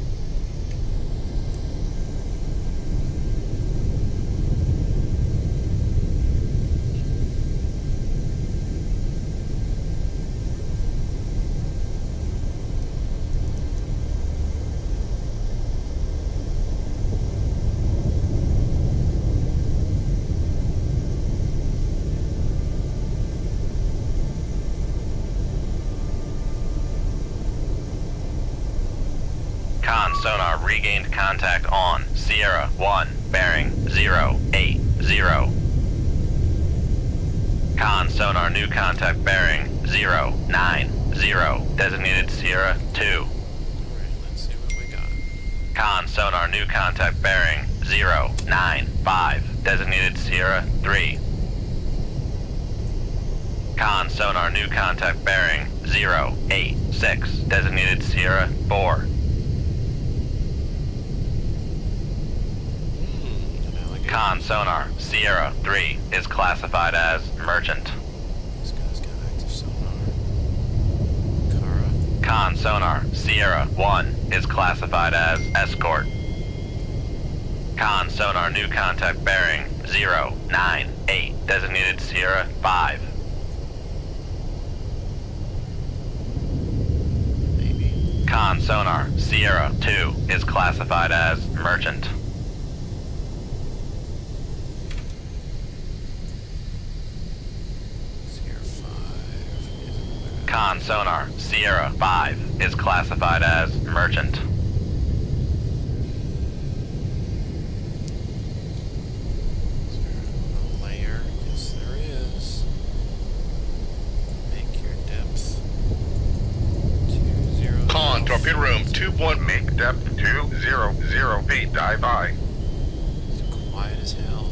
Con sonar regained contact on Sierra one, bearing zero eight zero. Con sonar new contact bearing zero nine zero, designated Sierra two.
Alright, let's see what we got.
Con sonar new contact bearing zero nine five, designated Sierra three. Con sonar new contact bearing zero eight six, designated Sierra four. Con sonar Sierra three is classified as merchant.
This guy's got active sonar. Kara.
Con sonar Sierra one is classified as escort. Con sonar new contact bearing zero, nine, eight. Designated Sierra five.
Maybe.
Con sonar, Sierra two is classified as merchant.
Sierra five is another.
Con sonar, Sierra five is classified as merchant.
Is there a layer? Yes, there is. Make your depth two zero.
Con, torpedo room, two one.
Make depth two zero zero feet. Dive by.
It's quiet as hell.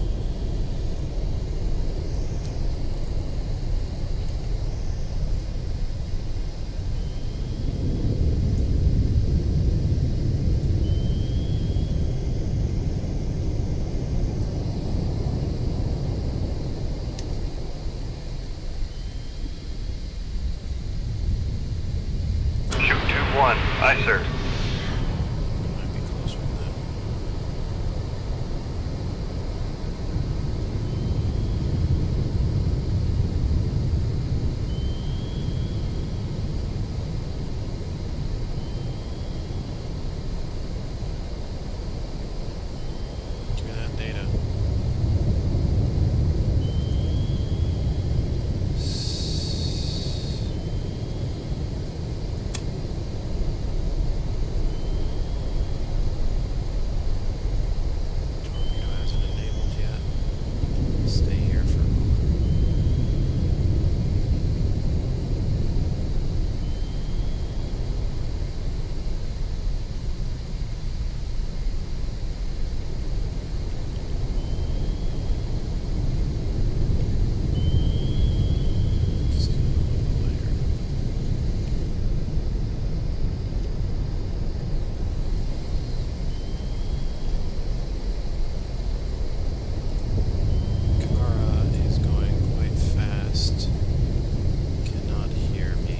Shoot two one. Aye, sir.
Might be closer than that. Give me that data. Torpedo hasn't enabled yet. Stay here for a moment. Just do a little layer. Kara is going quite fast. Cannot hear me.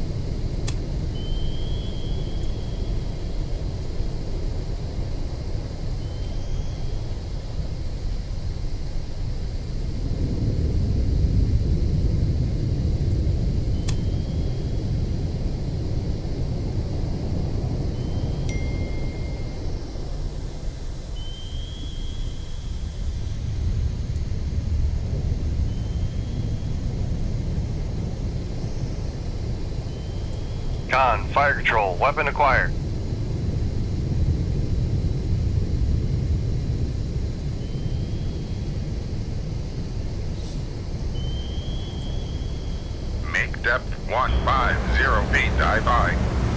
Con, fire control. Weapon acquired.
Make depth one five zero feet. Dive by.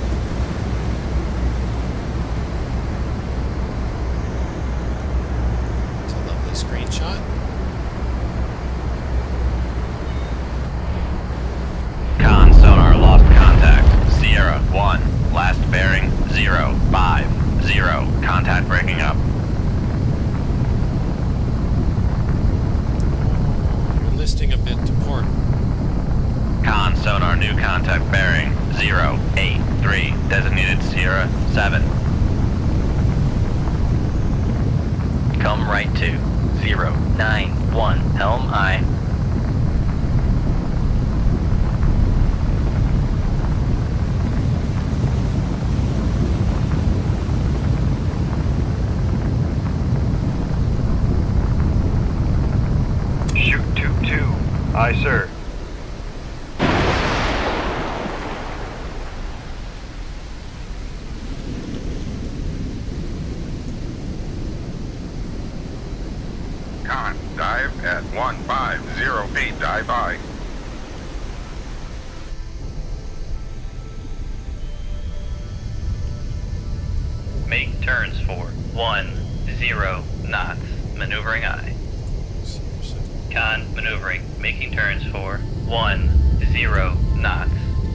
It's a lovely screenshot.
Con sonar lost contact. Sierra one. Last bearing zero, five, zero. Contact breaking up.
You're listing a bit to port.
Con sonar new contact bearing zero, eight, three. Designated Sierra seven. Come right to zero, nine, one. Helm aye.
Shoot two two. Aye, sir.
Con, dive at one five zero feet. Dive by.
Make turns for one, zero knots. Maneuvering aye. Con maneuvering, making turns for one, zero knots.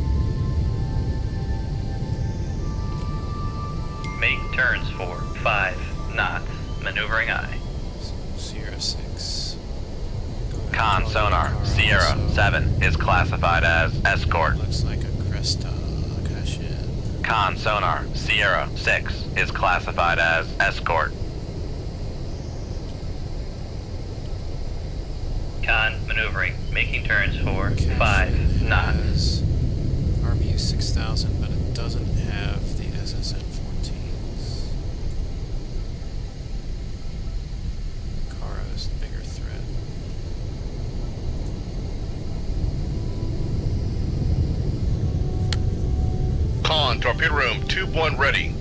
Make turns for five knots. Maneuvering aye.
Sierra six.
Con sonar, Sierra seven is classified as escort.
Looks like a Cresta. Cash in.
Con sonar, Sierra six is classified as escort. Con, maneuvering, making turns for
Captain
five knots.
has R B U six thousand, but it doesn't have the S S N fourteens. Kara is the bigger threat.
Con, torpedo room, tube one ready.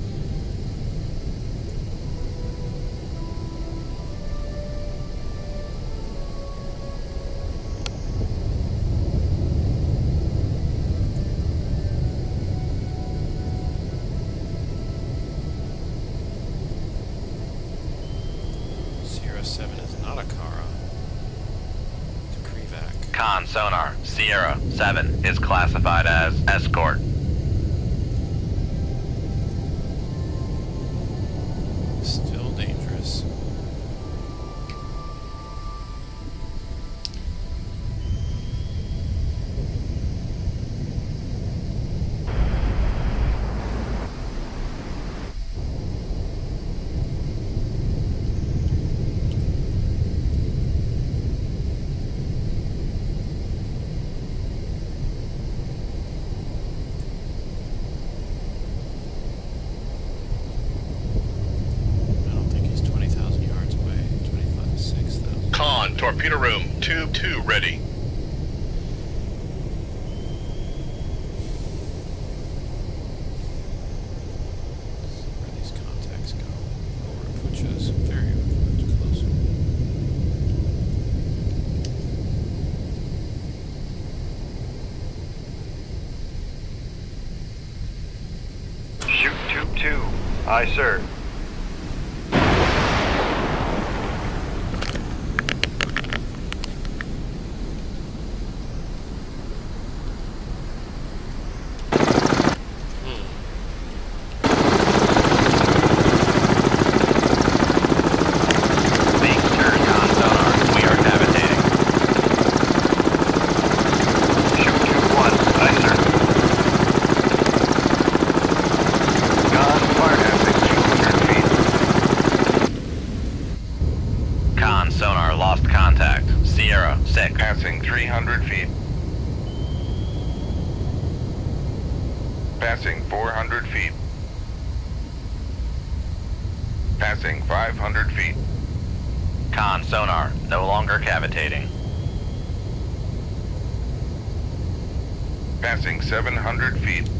Sierra seven is not a Kara. It's a Krivak.
Con, sonar, Sierra seven is classified as escort.
Still dangerous. I don't think he's twenty thousand yards away. twenty-five, six thousand.
Con, torpedo room, tube two ready.
Where these contacts go. Oh, Rapucha's very much closer.
Shoot tube two. Aye, sir.
Make turn, con, sonar. We are cavitating.
Shoot tube one. Aye, sir. Con, fire passing two hundred feet.
Con, sonar, lost contact. Sierra six.
Passing three hundred feet. Passing four hundred feet. Passing five hundred feet.
Con, sonar, no longer cavitating.
Passing seven hundred feet.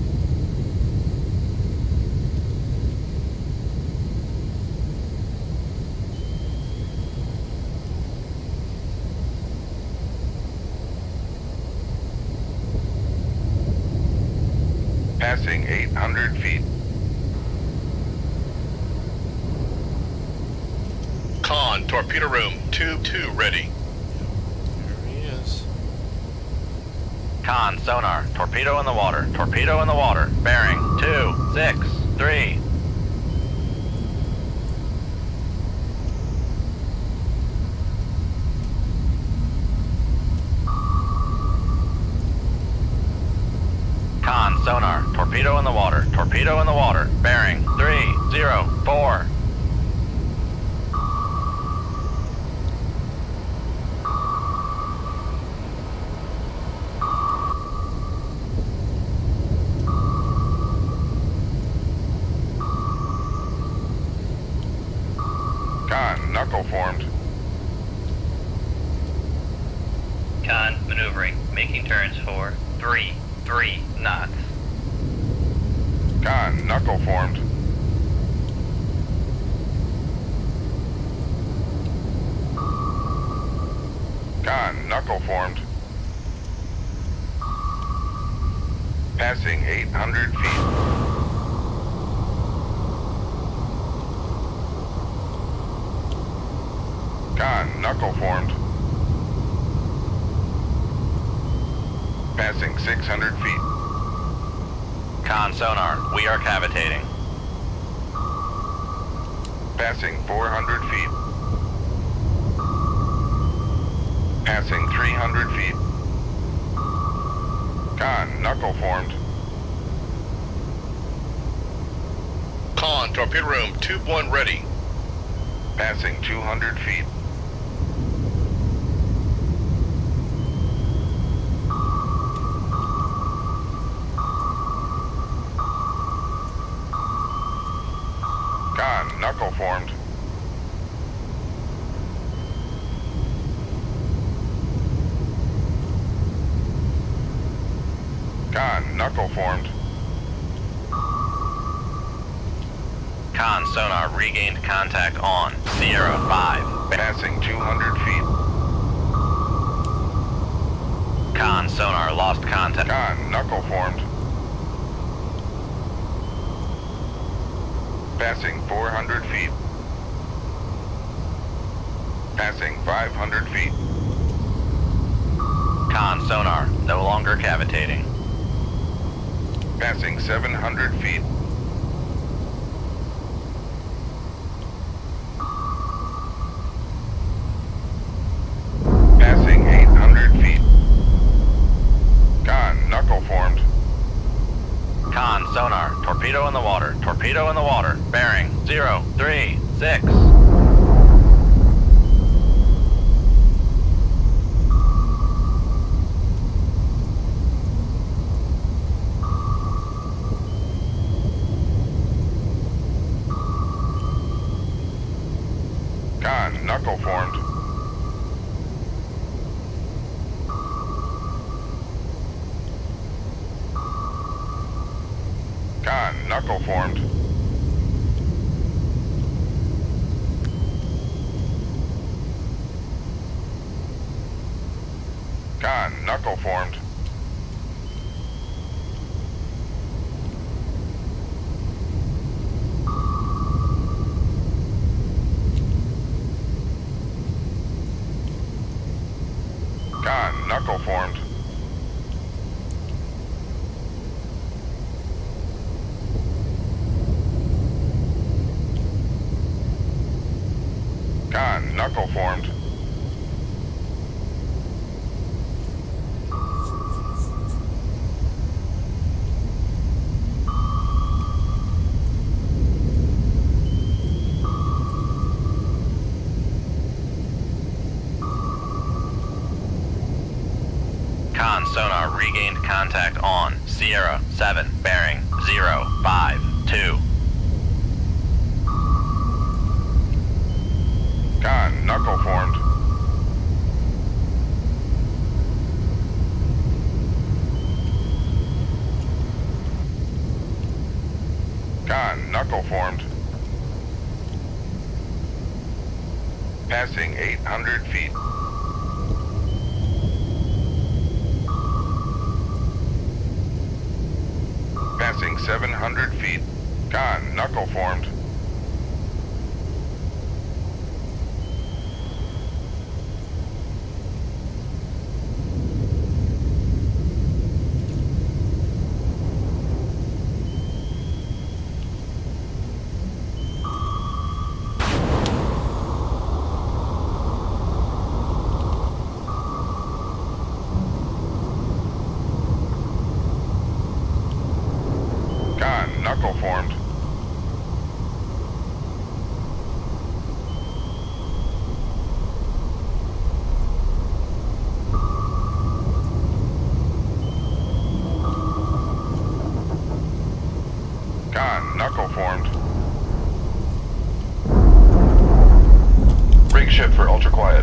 Passing eight hundred feet.
Con, torpedo room, tube two ready.
There he is.
Con, sonar, torpedo in the water, torpedo in the water, bearing two, six, three. Con, sonar, torpedo in the water, torpedo in the water, bearing three, zero, four.
Con, knuckle formed.
Con, maneuvering, making turns for three, three knots.
Con, knuckle formed. Con, knuckle formed. Passing eight hundred feet. Con, knuckle formed. Passing six hundred feet.
Con, sonar, we are cavitating.
Passing four hundred feet. Passing three hundred feet. Con, knuckle formed.
Con, torpedo room, tube one ready.
Passing two hundred feet. formed. Con, knuckle formed.
Con sonar regained contact on Sierra five.
Passing two hundred feet.
Con sonar lost contact.
Con, knuckle formed. Passing four hundred feet. Passing five hundred feet.
Con sonar no longer cavitating.
Passing seven hundred feet. Passing eight hundred feet. Con, knuckle formed.
Con sonar, torpedo in the water, torpedo in the water, bearing zero, three, six.
Con, knuckle formed. Con, knuckle formed. Con, knuckle formed. Con, knuckle formed. Con, knuckle formed.
Con sonar regained contact on Sierra seven, bearing zero, five, two.
Con, knuckle formed. Con, knuckle formed. Passing eight hundred feet. Passing seven hundred feet. Con, knuckle formed. Con, knuckle formed. Con, knuckle formed. Rig ship for ultra quiet.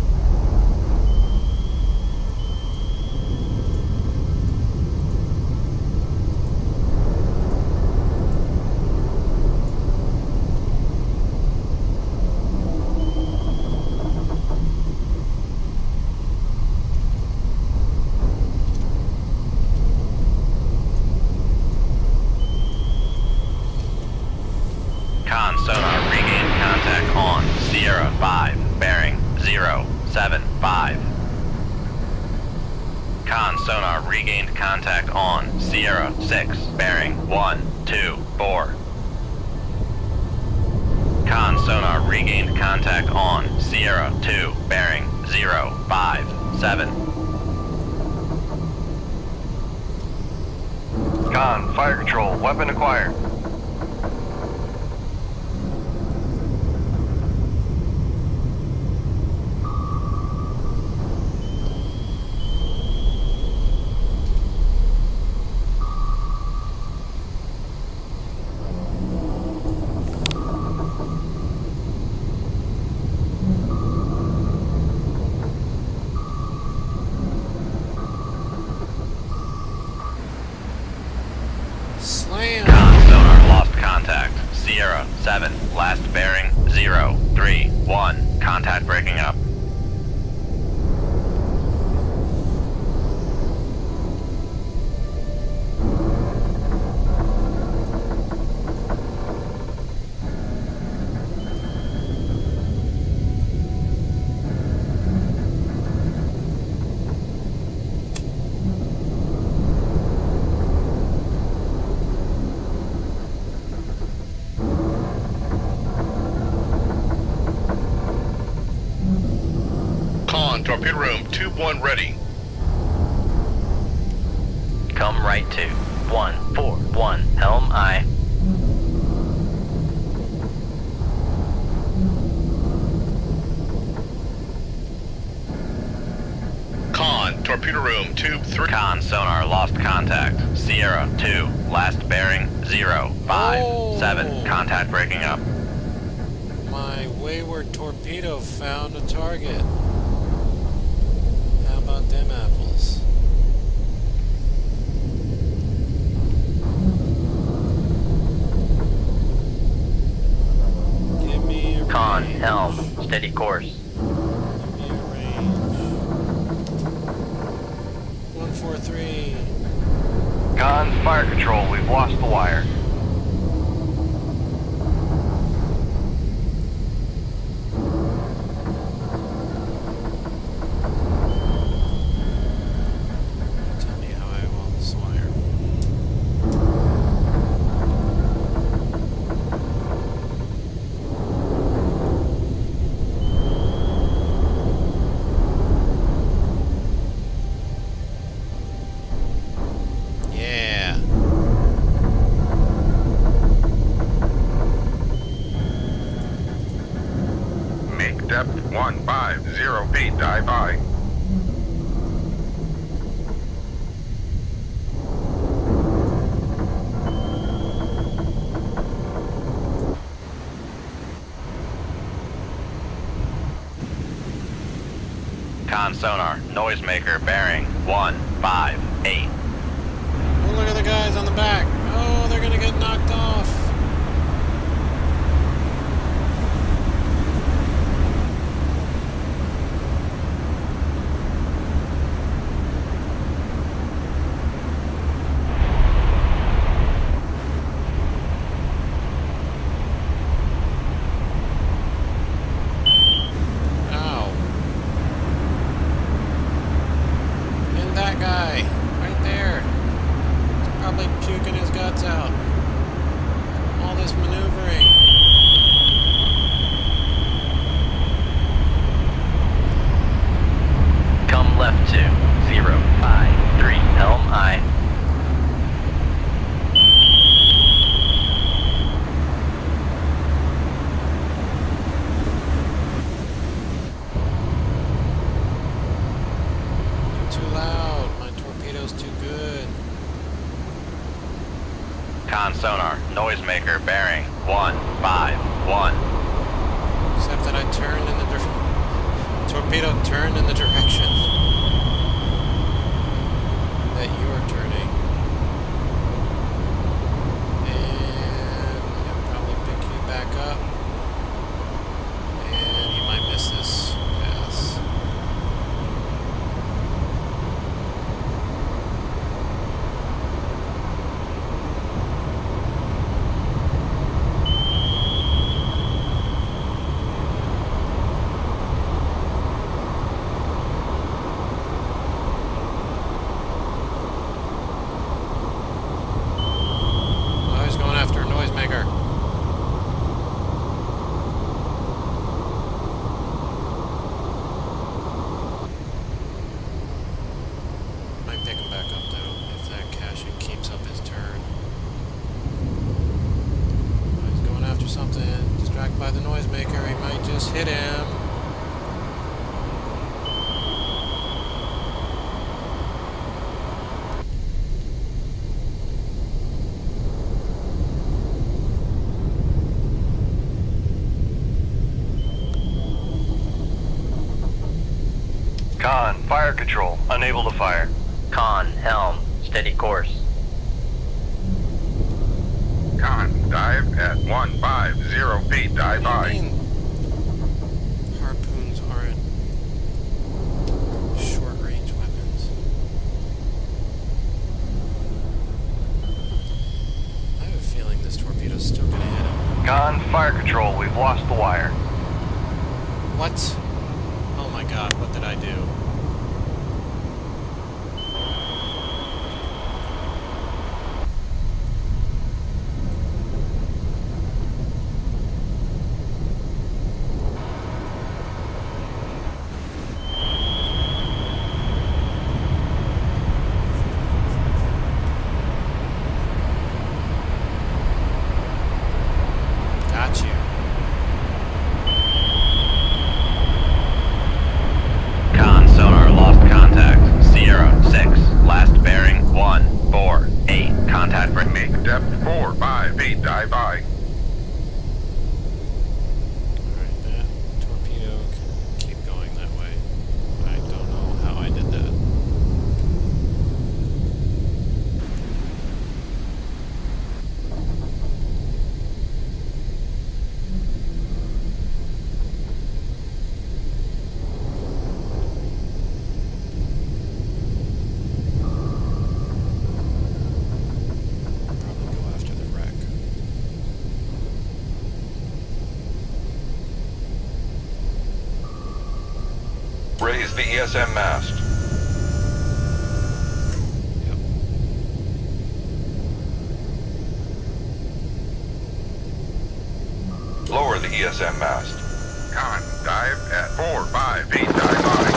Con sonar regained contact on Sierra five, bearing zero, seven, five. Con sonar regained contact on Sierra six, bearing one, two, four. Con sonar regained contact on Sierra two, bearing zero, five, seven.
Con, fire control, weapon acquired.
Sierra, seven, last bearing, zero, three, one, contact breaking up.
Torpedo room, tube one ready.
Come right to one four one, helm aye.
Con, torpedo room, tube three.
Con sonar lost contact. Sierra two, last bearing, zero, five,
Oh.
seven, contact breaking up.
My wayward torpedo found a target. How about them apples? Give me a
Con,
range.
helm, steady course.
Give me a range. one four three.
Con, fire control, we've lost the wire.
Tell me how I will this wire. Yeah.
Make depth one five zero feet, dive by.
Con sonar, noisemaker bearing, one, five, eight.
Oh, look at the guys on the back. Oh, they're gonna get knocked off. Ow. And that guy, right there. He's probably puking his guts out. All this maneuvering.
Come left to zero, five, three, helm aye.
You're too loud. My torpedo's too good.
Con sonar, noisemaker bearing, one, five, one.
Except that I turned in the dir- torpedo turned in the direction that you're turning. And it'll probably pick you back up. And you might miss this pass. Oh, he's going after a noisemaker. Might pick him back up though, if that caching keeps up his turn. Oh, he's going after something. Distracted by the noisemaker, he might just hit him.
Con, fire control, unable to fire.
Con, helm, steady course.
Con, dive at one five zero feet, dive
What do
by.
you mean harpoons aren't short-range weapons? I have a feeling this torpedo's still gonna hit him.
Con, fire control, we've lost the wire.
What? Oh my god, what did I do? Got you.
Con sonar lost contact. Sierra six. Last bearing one four eight. Contact break.
Make depth four five feet, dive by.
Alright, that torpedo can keep going that way. I don't know how I did that. Probably go after the wreck.
Raise the E S M mast.
Yep.
Lower the E S M mast.
Con, dive at four five feet, dive by.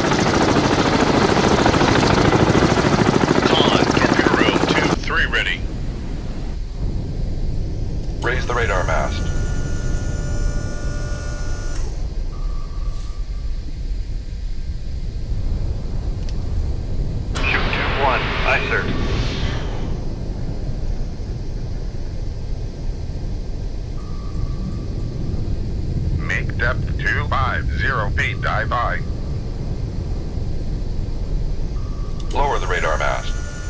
Con, torpedo room two three ready.
Raise the radar mast.
Shoot two one. Aye, sir.
Make depth two five zero feet, dive by.
Lower the radar mast.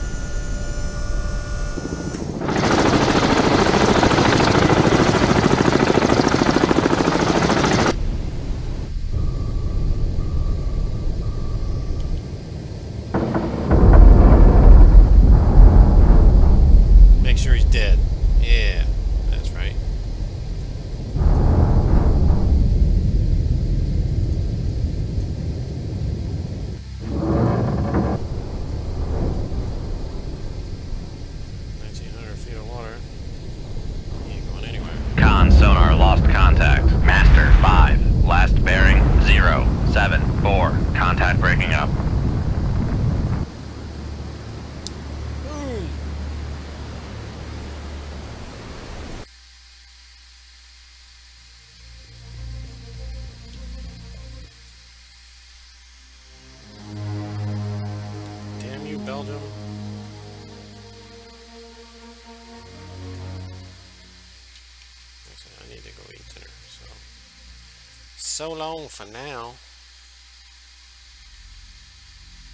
Make sure he's dead. Yeah, that's right. nineteen hundred feet of water. He ain't going anywhere.
Con sonar lost contact. Master five. Last bearing zero seven four. Contact breaking up.
Boom! Damn you, Belgium. Like I said, I need to go eat dinner, so. So long for now.